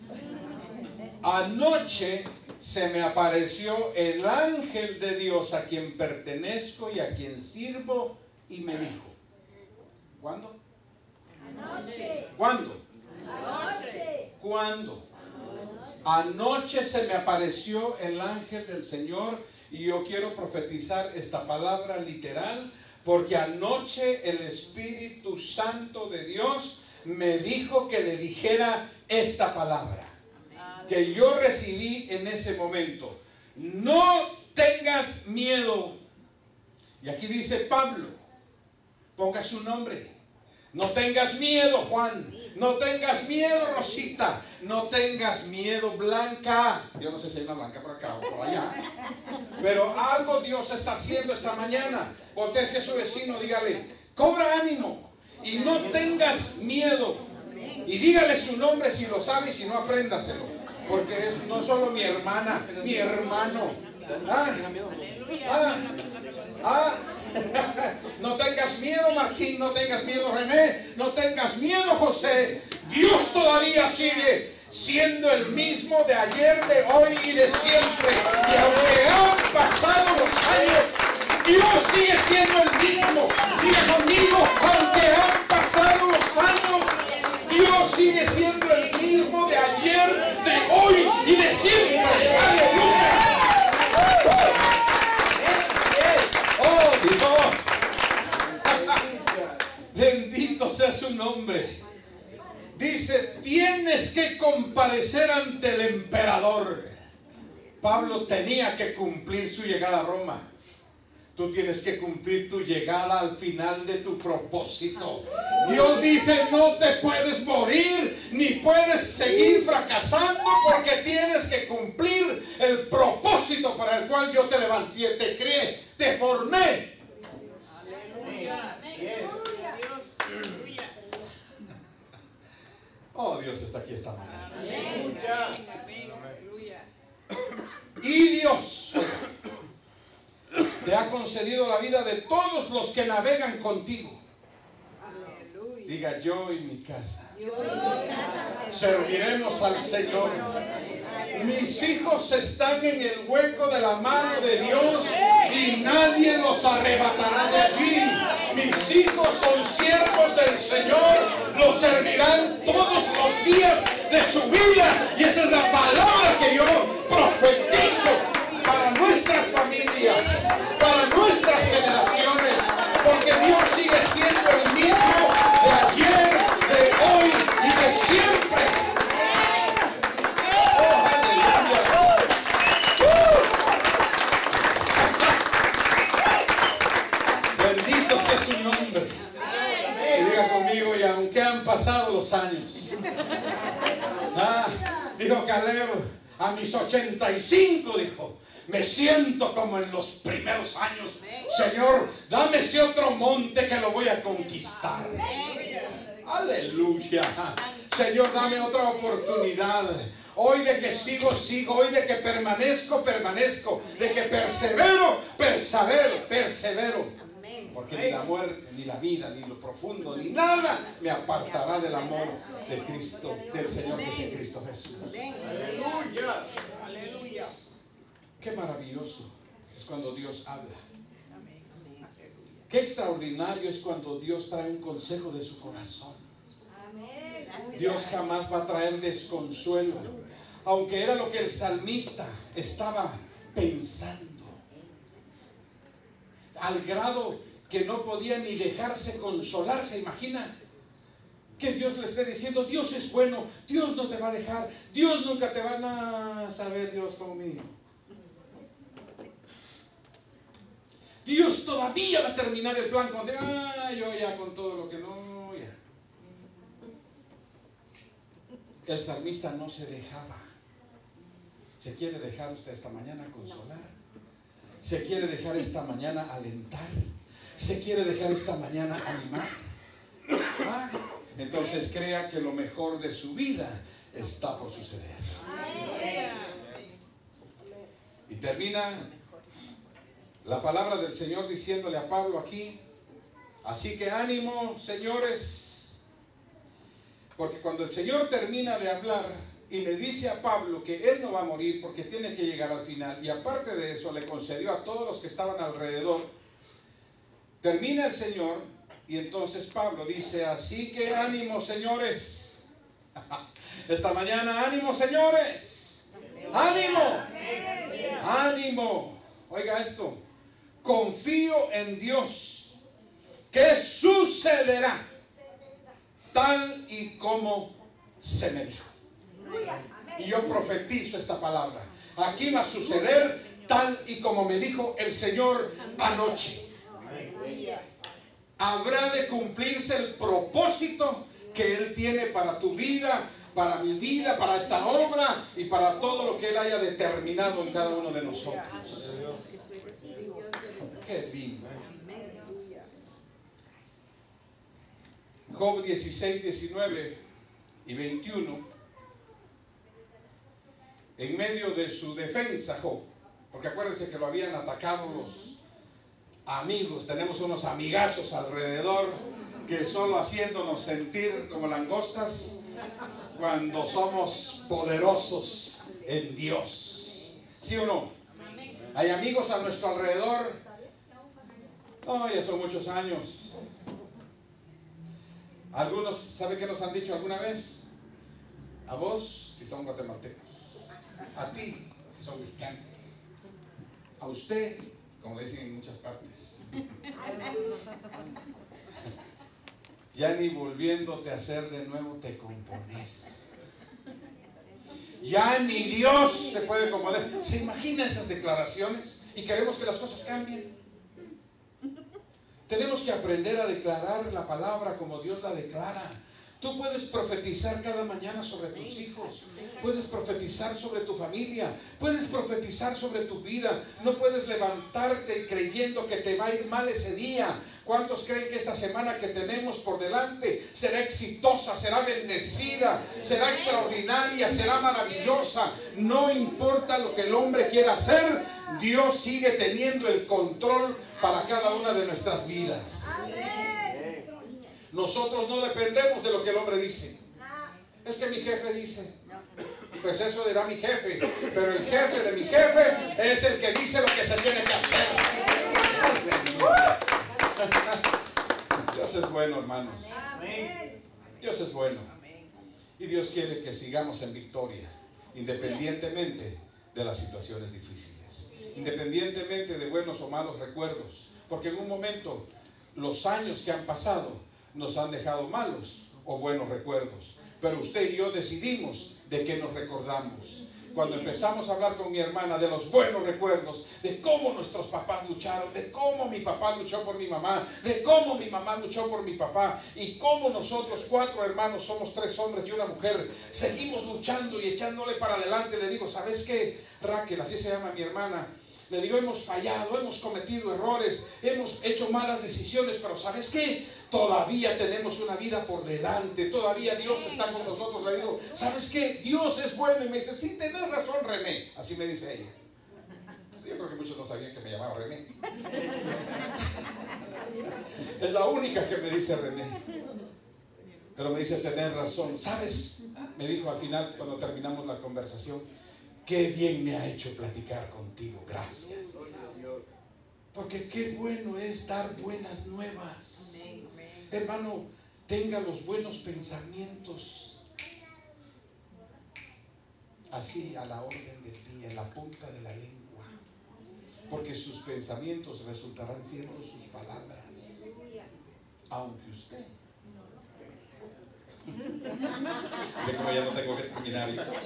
Anoche se me apareció el ángel de Dios a quien pertenezco y a quien sirvo y me dijo. ¿Cuándo? Anoche. ¿Cuándo? Anoche. ¿Cuándo? Anoche se me apareció el ángel del Señor y yo quiero profetizar esta palabra literal porque anoche el Espíritu Santo de Dios me dijo que le dijera esta palabra que yo recibí en ese momento. No tengas miedo. Y aquí dice Pablo, ponga su nombre. No tengas miedo, Juan. No tengas miedo, Rosita. No tengas miedo, Blanca. Yo no sé si hay una Blanca por acá o por allá. Pero algo Dios está haciendo esta mañana. Voltéese a su vecino, dígale, cobra ánimo y no tengas miedo. Y dígale su nombre si lo sabe y si no, apréndaselo. Porque es no solo mi hermana, mi hermano. Ah, ah, ah. No tengas miedo, Martín, no tengas miedo, René, no tengas miedo, José. Dios todavía sigue siendo el mismo de ayer, de hoy y de siempre. Y aunque han pasado los años, Dios sigue siendo el mismo. Diga conmigo, aunque han pasado los años, Dios sigue siendo el mismo de ayer, de hoy y de siempre. ¡Aleluya! ¡Oh, Dios! Bendito sea su nombre. Dice, tienes que comparecer ante el emperador. Pablo tenía que cumplir su llegada a Roma. Tú tienes que cumplir tu llegada al final de tu propósito. Dios dice, no te puedes morir ni puedes seguir fracasando porque tienes que cumplir el propósito para el cual yo te levanté, te creé, te formé. Aleluya. Oh, Dios está aquí esta mañana. Aleluya. Y Dios te ha concedido la vida de todos los que navegan contigo. Aleluya. Diga, yo y mi casa Yo y mi casa serviremos al Señor. Mis hijos están en el hueco de la mano de Dios y nadie los arrebatará de allí. Mis hijos son siervos del Señor, los servirán todos los días de su vida. Y esa es la palabra que yo profetizo para nuestras familias, para nuestras generaciones, porque Dios sigue siendo el mismo de ayer, de hoy y de siempre. Oh, aleluya. Uh. Bendito sea su nombre. Y diga conmigo, y aunque han pasado los años, ah, dijo Caleb, a mis ochenta y cinco, dijo, me siento como en los primeros años. Señor, dame ese otro monte que lo voy a conquistar. Aleluya. Señor, dame otra oportunidad. Hoy de que sigo, sigo. Hoy de que permanezco, permanezco. De que persevero, persevero, persevero. Porque ni la muerte, ni la vida, ni lo profundo, ni nada me apartará del amor de Cristo, del Señor que es en Cristo Jesús. Aleluya. Aleluya. Qué maravilloso es cuando Dios habla. Qué extraordinario es cuando Dios trae un consejo de su corazón. Dios jamás va a traer desconsuelo, aunque era lo que el salmista estaba pensando, al grado que no podía ni dejarse consolar. ¿Se imagina? Que Dios le esté diciendo: Dios es bueno, Dios no te va a dejar, Dios nunca te va a saber Dios conmigo. Dios todavía va a terminar el plan cuando, ah, yo ya con todo lo que no, ya. El salmista no se dejaba. ¿Se quiere dejar usted esta mañana consolar? ¿Se quiere dejar esta mañana alentar? ¿Se quiere dejar esta mañana animar? Ah, entonces crea que lo mejor de su vida está por suceder. Y termina la palabra del Señor diciéndole a Pablo aquí: así que ánimo, señores, porque cuando el Señor termina de hablar y le dice a Pablo que él no va a morir porque tiene que llegar al final, y aparte de eso le concedió a todos los que estaban alrededor, termina el Señor y entonces Pablo dice: así que ánimo, señores. Esta mañana, ánimo, señores. Ánimo. Ánimo. Oiga esto: confío en Dios, que sucederá tal y como se me dijo. Y yo profetizo esta palabra. Aquí va a suceder tal y como me dijo el Señor anoche. Habrá de cumplirse el propósito que Él tiene para tu vida, para mi vida, para esta obra y para todo lo que Él haya determinado en cada uno de nosotros. Qué lindo. Job dieciséis, diecinueve y veintiuno. En medio de su defensa, Job, porque acuérdense que lo habían atacado los amigos, tenemos unos amigazos alrededor que solo haciéndonos sentir como langostas cuando somos poderosos en Dios. ¿Sí o no? Hay amigos a nuestro alrededor. No, ya son muchos años. Algunos, ¿sabe qué nos han dicho alguna vez? A vos, si son guatemaltecos. A ti, si son mexicanos. A usted, como le dicen en muchas partes. Ya ni volviéndote a hacer de nuevo te compones. Ya ni Dios te puede componer. ¿Se imagina esas declaraciones? Y queremos que las cosas cambien. Tenemos que aprender a declarar la palabra como Dios la declara. Tú puedes profetizar cada mañana sobre tus hijos. Puedes profetizar sobre tu familia. Puedes profetizar sobre tu vida. No puedes levantarte creyendo que te va a ir mal ese día. ¿Cuántos creen que esta semana que tenemos por delante será exitosa, será bendecida, será extraordinaria, será maravillosa? No importa lo que el hombre quiera hacer, Dios sigue teniendo el control para cada una de nuestras vidas. Nosotros no dependemos de lo que el hombre dice. Es que mi jefe dice. Pues eso dirá mi jefe. Pero el jefe de mi jefe es el que dice lo que se tiene que hacer. Dios es bueno, hermanos. Dios es bueno. Y Dios quiere que sigamos en victoria, independientemente de las situaciones difíciles, independientemente de buenos o malos recuerdos. Porque en un momento los años que han pasado nos han dejado malos o buenos recuerdos, pero usted y yo decidimos de qué nos recordamos. Cuando empezamos a hablar con mi hermana de los buenos recuerdos, de cómo nuestros papás lucharon, de cómo mi papá luchó por mi mamá, de cómo mi mamá luchó por mi papá, y cómo nosotros cuatro hermanos, somos tres hombres y una mujer, seguimos luchando y echándole para adelante. Le digo: ¿sabes qué, Raquel? Así se llama mi hermana. Le digo: hemos fallado, hemos cometido errores, hemos hecho malas decisiones, pero ¿sabes qué? Todavía tenemos una vida por delante, todavía Dios está con nosotros. Le digo: ¿sabes qué? Dios es bueno. Y me dice: sí, tenés razón, René. Así me dice ella. Yo creo que muchos no sabían que me llamaba René. Es la única que me dice René. Pero me dice: tenés razón. ¿Sabes? Me dijo al final, cuando terminamos la conversación: qué bien me ha hecho platicar contigo, gracias. Porque qué bueno es dar buenas nuevas. Hermano, tenga los buenos pensamientos. así a la orden del día, en la punta de la lengua, porque sus pensamientos resultarán siendo sus palabras, aunque usted. De como ya no tengo que terminar.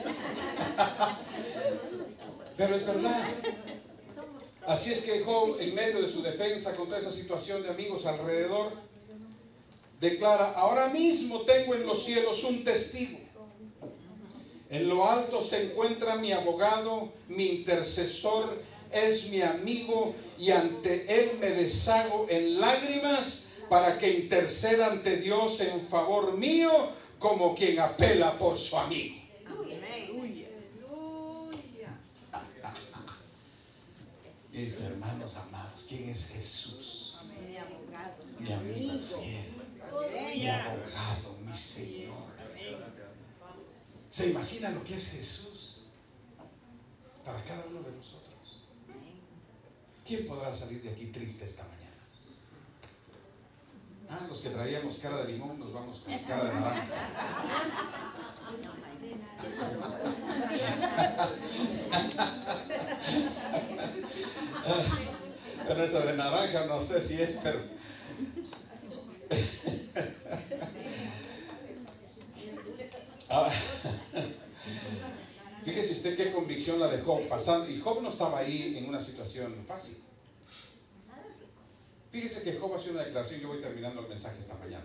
Pero es verdad. Así es que Job, en medio de su defensa contra esa situación de amigos alrededor, declara: ahora mismo tengo en los cielos un testigo. En lo alto se encuentra mi abogado, mi intercesor, es mi amigo, y ante él me deshago en lágrimas para que interceda ante Dios en favor mío, como quien apela por su amigo. Aleluya. Mis hermanos amados, ¿quién es Jesús? Mi abogado. Mi amigo fiel, mi abogado, mi Señor. ¿Se imagina lo que es Jesús para cada uno de nosotros? ¿Quién podrá salir de aquí triste esta mañana? Ah, los que traíamos cara de limón nos vamos con cara de naranja. Pero esa de naranja no sé si es, pero ah, fíjese usted qué convicción la de Job pasando. Y Job no estaba ahí en una situación fácil. Fíjese que Job hace una declaración. Yo voy terminando el mensaje esta mañana.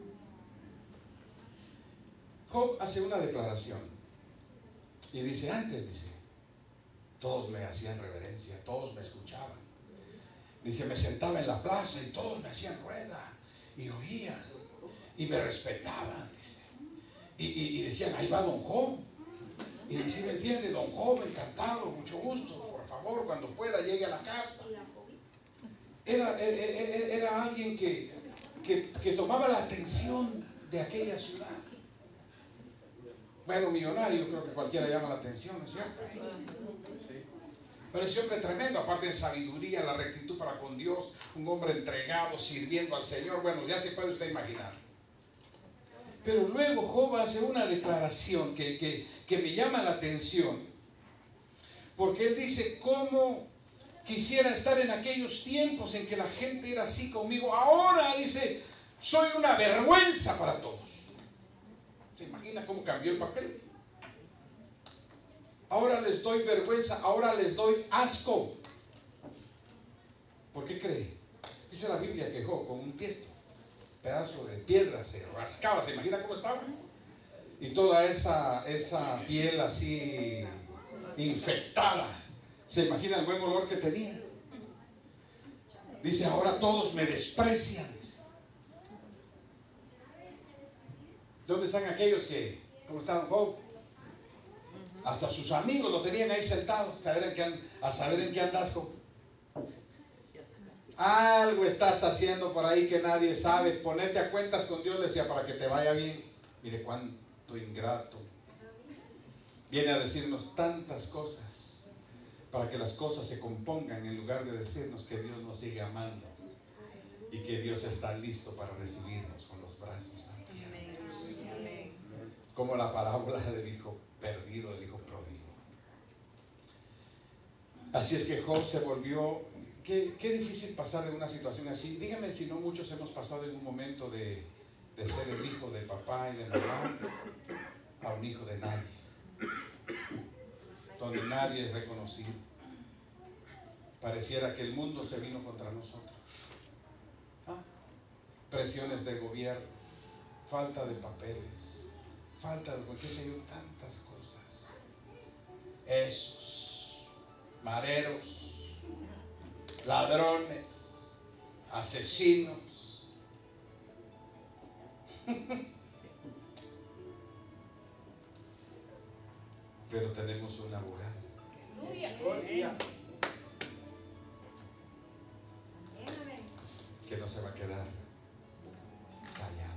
Job hace una declaración y dice: antes, dice, todos me hacían reverencia, todos me escuchaban. Dice: me sentaba en la plaza y todos me hacían rueda y oían y me respetaban, dice. Y, y, y decían: ahí va don Job. Y si me entiende, don Job, encantado, mucho gusto, por favor, cuando pueda llegue a la casa. Era, era, era alguien que, que, que tomaba la atención de aquella ciudad. Bueno, millonario, creo que cualquiera llama la atención, ¿no es cierto? Pero ese hombre tremendo, aparte de sabiduría, la rectitud para con Dios, un hombre entregado, sirviendo al Señor. Bueno, ya se puede usted imaginar. Pero luego Job hace una declaración que, que, que me llama la atención, porque él dice: ¿cómo quisiera estar en aquellos tiempos en que la gente era así conmigo? Ahora, dice, soy una vergüenza para todos. ¿Se imagina cómo cambió el papel? Ahora les doy vergüenza, ahora les doy asco. ¿Por qué cree? Dice la Biblia que Job con un tiesto, pedazo de piedra, se rascaba. ¿Se imagina cómo estaba? Y toda esa, esa piel así infectada. ¿Se imagina el buen olor que tenía? Dice: ahora todos me desprecian. ¿Dónde están aquellos que, como estaban Job? Hasta sus amigos lo tenían ahí sentado, a saber en qué, a saber en qué andas, Job. Algo estás haciendo por ahí que nadie sabe. Ponete a cuentas con Dios, le decía, para que te vaya bien. Mire cuánto ingrato. Viene a decirnos tantas cosas para que las cosas se compongan, en lugar de decirnos que Dios nos sigue amando y que Dios está listo para recibirnos con los brazos abiertos. Como la parábola del hijo perdido, del hijo pródigo. Así es que Job se volvió. Qué, qué difícil pasar de una situación así. Dígame si no muchos hemos pasado en un momento de, de ser el hijo de papá y de mamá a un hijo de nadie, donde nadie es reconocido. Pareciera que el mundo se vino contra nosotros. ¿Ah? Presiones de gobierno, falta de papeles, falta de, qué sé yo, tantas cosas. Esos mareros, ladrones, asesinos. Pero tenemos un abogado que no se va a quedar callado.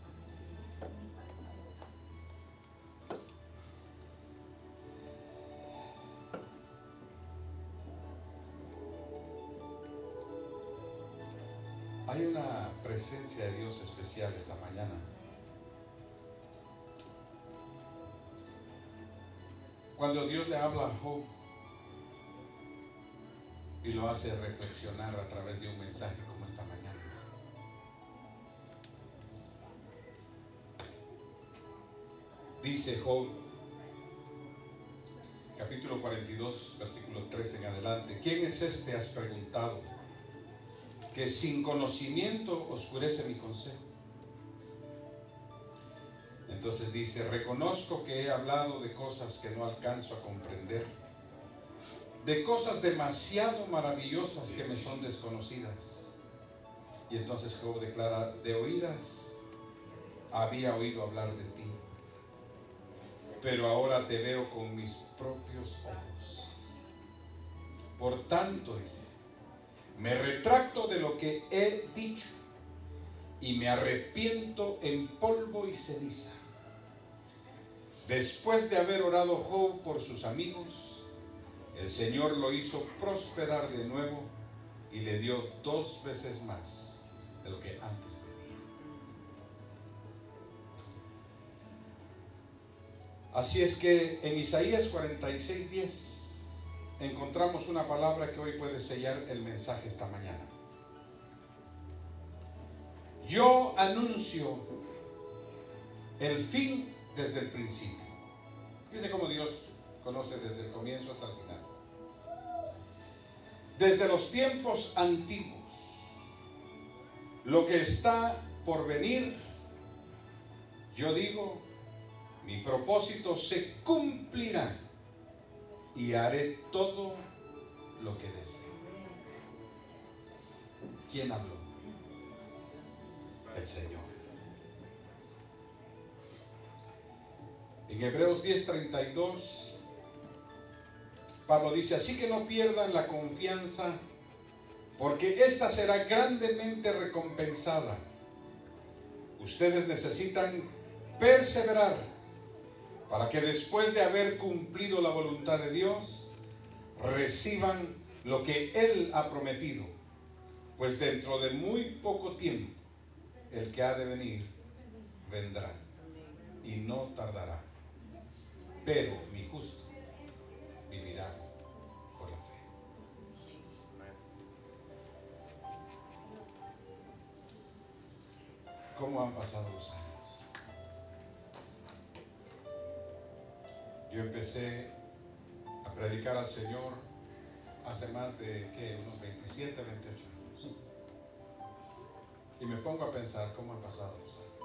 Hay una presencia de Dios especial esta mañana. Cuando Dios le habla a Job y lo hace reflexionar a través de un mensaje como esta mañana. Dice Job, capítulo cuarenta y dos, versículo tres en adelante: ¿quién es este, has preguntado, que sin conocimiento oscurece mi consejo? Entonces dice: reconozco que he hablado de cosas que no alcanzo a comprender, de cosas demasiado maravillosas que me son desconocidas. Y entonces Job declara: de oídas había oído hablar de ti, pero ahora te veo con mis propios ojos. Por tanto, dice, me retracto de lo que he dicho y me arrepiento en polvo y ceniza. Después de haber orado Job por sus amigos, el Señor lo hizo prosperar de nuevo y le dio dos veces más de lo que antes tenía. Así es que en Isaías cuarenta y seis, diez encontramos una palabra que hoy puede sellar el mensaje esta mañana. Yo anuncio el fin desde el principio. Fíjense cómo Dios conoce desde el comienzo hasta el final. Desde los tiempos antiguos, lo que está por venir, yo digo, mi propósito se cumplirá y haré todo lo que deseo. ¿Quién habló? El Señor. En Hebreos diez, treinta y dos, Pablo dice: así que no pierdan la confianza, porque ésta será grandemente recompensada. Ustedes necesitan perseverar para que después de haber cumplido la voluntad de Dios, reciban lo que Él ha prometido, pues dentro de muy poco tiempo el que ha de venir vendrá y no tardará. Pero mi justo vivirá por la fe. ¿Cómo han pasado los años? Yo empecé a predicar al Señor hace más de, ¿qué? Unos veintisiete, veintiocho años. Y me pongo a pensar cómo han pasado los años.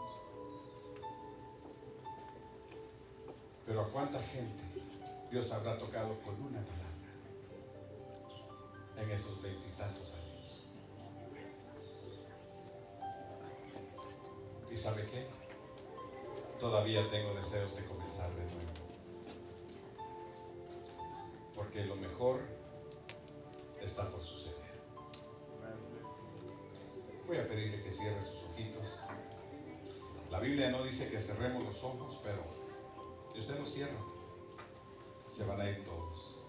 Pero a cuánta gente Dios habrá tocado con una palabra en esos veintitantos años. ¿Y sabe qué? Todavía tengo deseos de comenzar de nuevo. Porque lo mejor está por suceder. Voy a pedirle que cierre sus ojitos. La Biblia no dice que cerremos los ojos, pero si usted los cierra, se van a ir todos.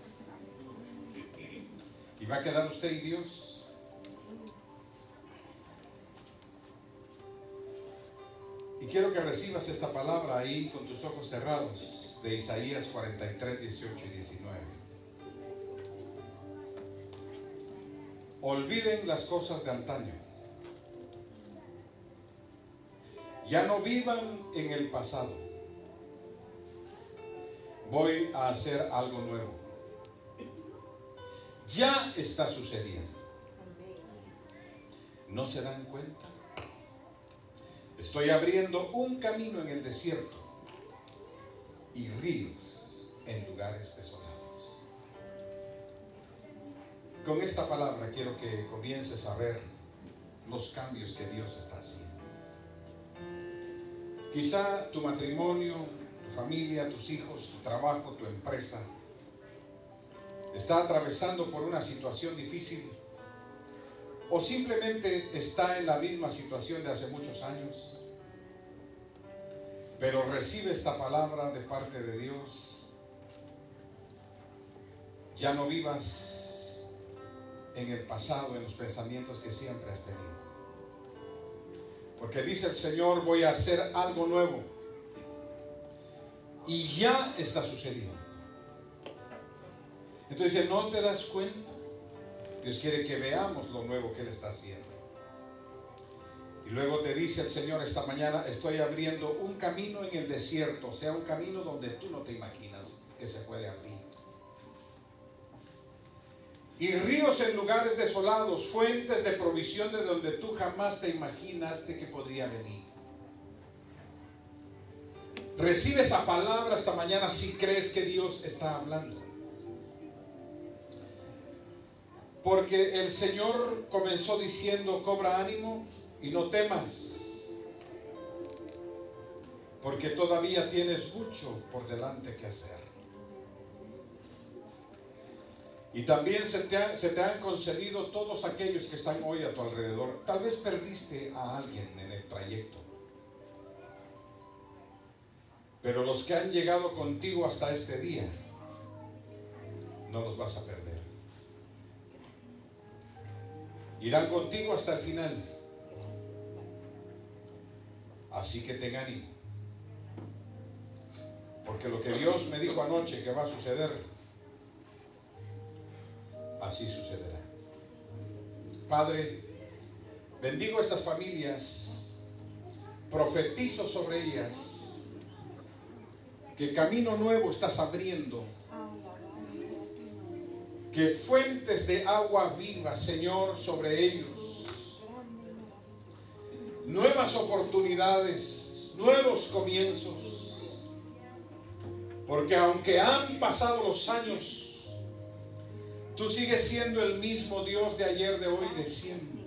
Y va a quedar usted y Dios. Y quiero que recibas esta palabra ahí con tus ojos cerrados, de Isaías cuarenta y tres, dieciocho y diecinueve. Olviden las cosas de antaño. Ya no vivan en el pasado. Voy a hacer algo nuevo. Ya está sucediendo. ¿No se dan cuenta? Estoy abriendo un camino en el desierto y ríos en lugares desolados. Con esta palabra quiero que comiences a ver los cambios que Dios está haciendo. Quizá tu matrimonio, tu familia, tus hijos, tu trabajo, tu empresa está atravesando por una situación difícil, o simplemente está en la misma situación de hace muchos años, pero recibe esta palabra de parte de Dios. Ya no vivas en el pasado, en los pensamientos que siempre has tenido, porque dice el Señor: voy a hacer algo nuevo, y ya está sucediendo. Entonces dice, ¿no te das cuenta? Dios quiere que veamos lo nuevo que Él está haciendo. Y luego te dice el Señor esta mañana, estoy abriendo un camino en el desierto, o sea, un camino donde tú no te imaginas que se puede abrir. Y ríos en lugares desolados, fuentes de provisión de donde tú jamás te imaginaste que podría venir. Recibe esa palabra esta mañana si crees que Dios está hablando. Porque el Señor comenzó diciendo, cobra ánimo y no temas, porque todavía tienes mucho por delante que hacer. Y también se te, ha, se te han concedido todos aquellos que están hoy a tu alrededor. Tal vez perdiste a alguien en el trayecto, pero los que han llegado contigo hasta este día, no los vas a perder. Irán contigo hasta el final. Así que ten ánimo, porque lo que Dios me dijo anoche que va a suceder, así sucederá. Padre, bendigo estas familias, profetizo sobre ellas que camino nuevo estás abriendo, que fuentes de agua viva, Señor, sobre ellos, nuevas oportunidades, nuevos comienzos, porque aunque han pasado los años, tú sigues siendo el mismo Dios de ayer, de hoy, de siempre.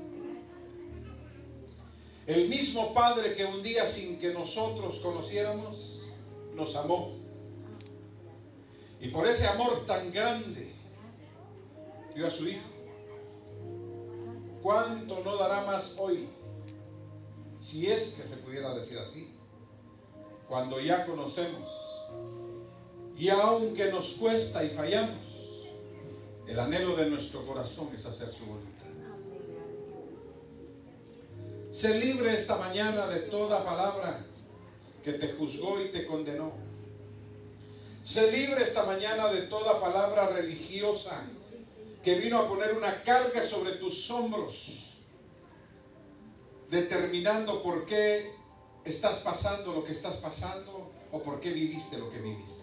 El mismo Padre que un día sin que nosotros conociéramos, nos amó. Y por ese amor tan grande, dio a su Hijo. ¿Cuánto no dará más hoy? Si es que se pudiera decir así, cuando ya conocemos, y aunque nos cuesta y fallamos, el anhelo de nuestro corazón es hacer su voluntad. Sé libre esta mañana de toda palabra que te juzgó y te condenó. Sé libre esta mañana de toda palabra religiosa que vino a poner una carga sobre tus hombros, determinando por qué estás pasando lo que estás pasando o por qué viviste lo que viviste.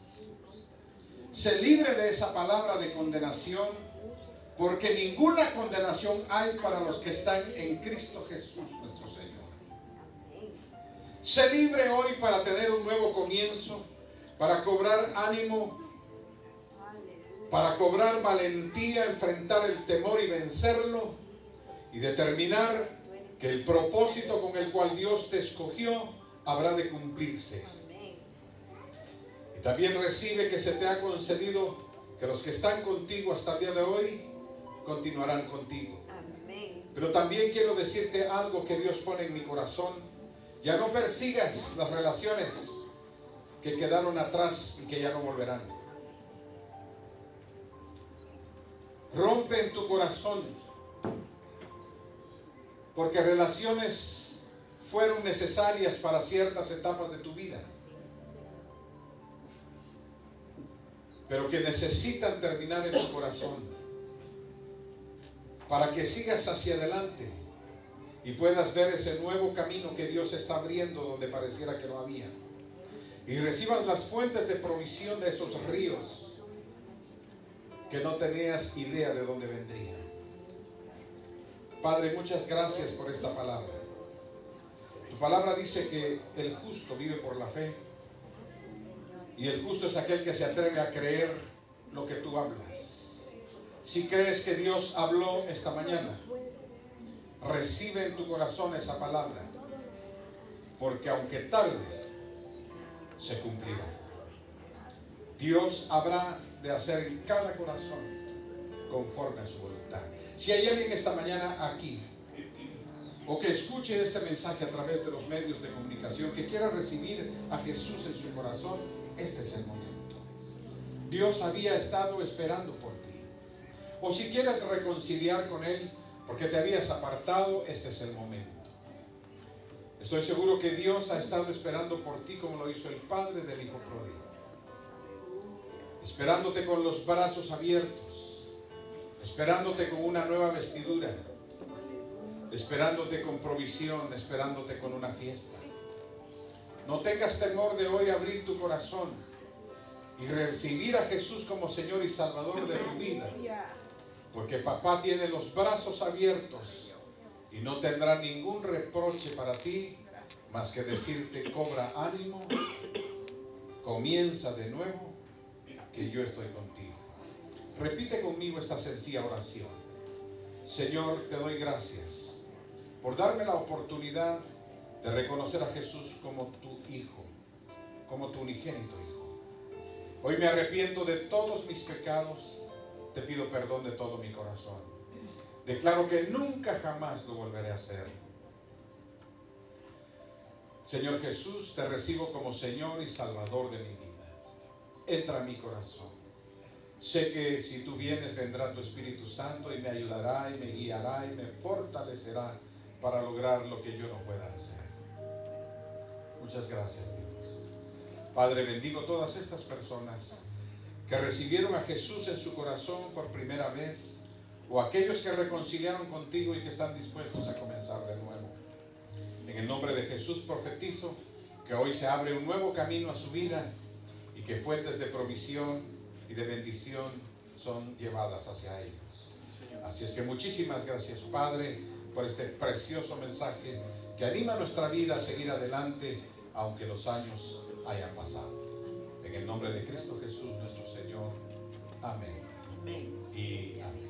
Sé libre de esa palabra de condenación, porque ninguna condenación hay para los que están en Cristo Jesús nuestro Señor. Sé libre hoy para tener un nuevo comienzo, para cobrar ánimo, para cobrar valentía, enfrentar el temor y vencerlo, y determinar que el propósito con el cual Dios te escogió habrá de cumplirse. Y también recibe que se te ha concedido que los que están contigo hasta el día de hoy continuarán contigo. Pero también quiero decirte algo que Dios pone en mi corazón. Ya no persigas las relaciones que quedaron atrás y que ya no volverán. Rompe en tu corazón, porque relaciones fueron necesarias para ciertas etapas de tu vida, pero que necesitan terminar en tu corazón para que sigas hacia adelante y puedas ver ese nuevo camino que Dios está abriendo donde pareciera que no había, y recibas las fuentes de provisión de esos ríos que no tenías idea de dónde vendrían. Padre, muchas gracias por esta palabra. Tu palabra dice que el justo vive por la fe, y el justo es aquel que se atreve a creer lo que tú hablas. Si crees que Dios habló esta mañana, recibe en tu corazón esa palabra, porque aunque tarde, se cumplirá. Dios habrá de hacer en cada corazón conforme a su voluntad. Si hay alguien esta mañana aquí, o que escuche este mensaje a través de los medios de comunicación, que quiera recibir a Jesús en su corazón, este es el momento. Dios había estado esperando por ti. O si quieres reconciliar con Él porque te habías apartado, este es el momento. Estoy seguro que Dios ha estado esperando por ti como lo hizo el padre del hijo pródigo. esperándote con los brazos abiertos, esperándote con una nueva vestidura, esperándote con provisión, esperándote con una fiesta. No tengas temor de hoy abrir tu corazón y recibir a Jesús como Señor y Salvador de tu vida, porque papá tiene los brazos abiertos y no tendrá ningún reproche para ti más que decirte: cobra ánimo, comienza de nuevo, que yo estoy contigo. Repite conmigo esta sencilla oración. Señor, te doy gracias por darme la oportunidad de reconocer a Jesús como tu Hijo, como tu unigénito Hijo. Hoy me arrepiento de todos mis pecados, te pido perdón de todo mi corazón. Declaro que nunca jamás lo volveré a hacer. Señor Jesús, te recibo como Señor y Salvador de mi vida. Entra a mi corazón. Sé que si tú vienes, vendrá tu Espíritu Santo y me ayudará y me guiará y me fortalecerá para lograr lo que yo no pueda hacer. Muchas gracias, Dios. Padre, bendigo todas estas personas que recibieron a Jesús en su corazón por primera vez, o aquellos que reconciliaron contigo y que están dispuestos a comenzar de nuevo. En el nombre de Jesús profetizo que hoy se abre un nuevo camino a su vida y que fuentes de provisión y de bendición son llevadas hacia ellos. Así es que muchísimas gracias, Padre, por este precioso mensaje que anima nuestra vida a seguir adelante aunque los años hayan pasado. En el nombre de Cristo Jesús nuestro Señor. Amén. Amén. Y amén.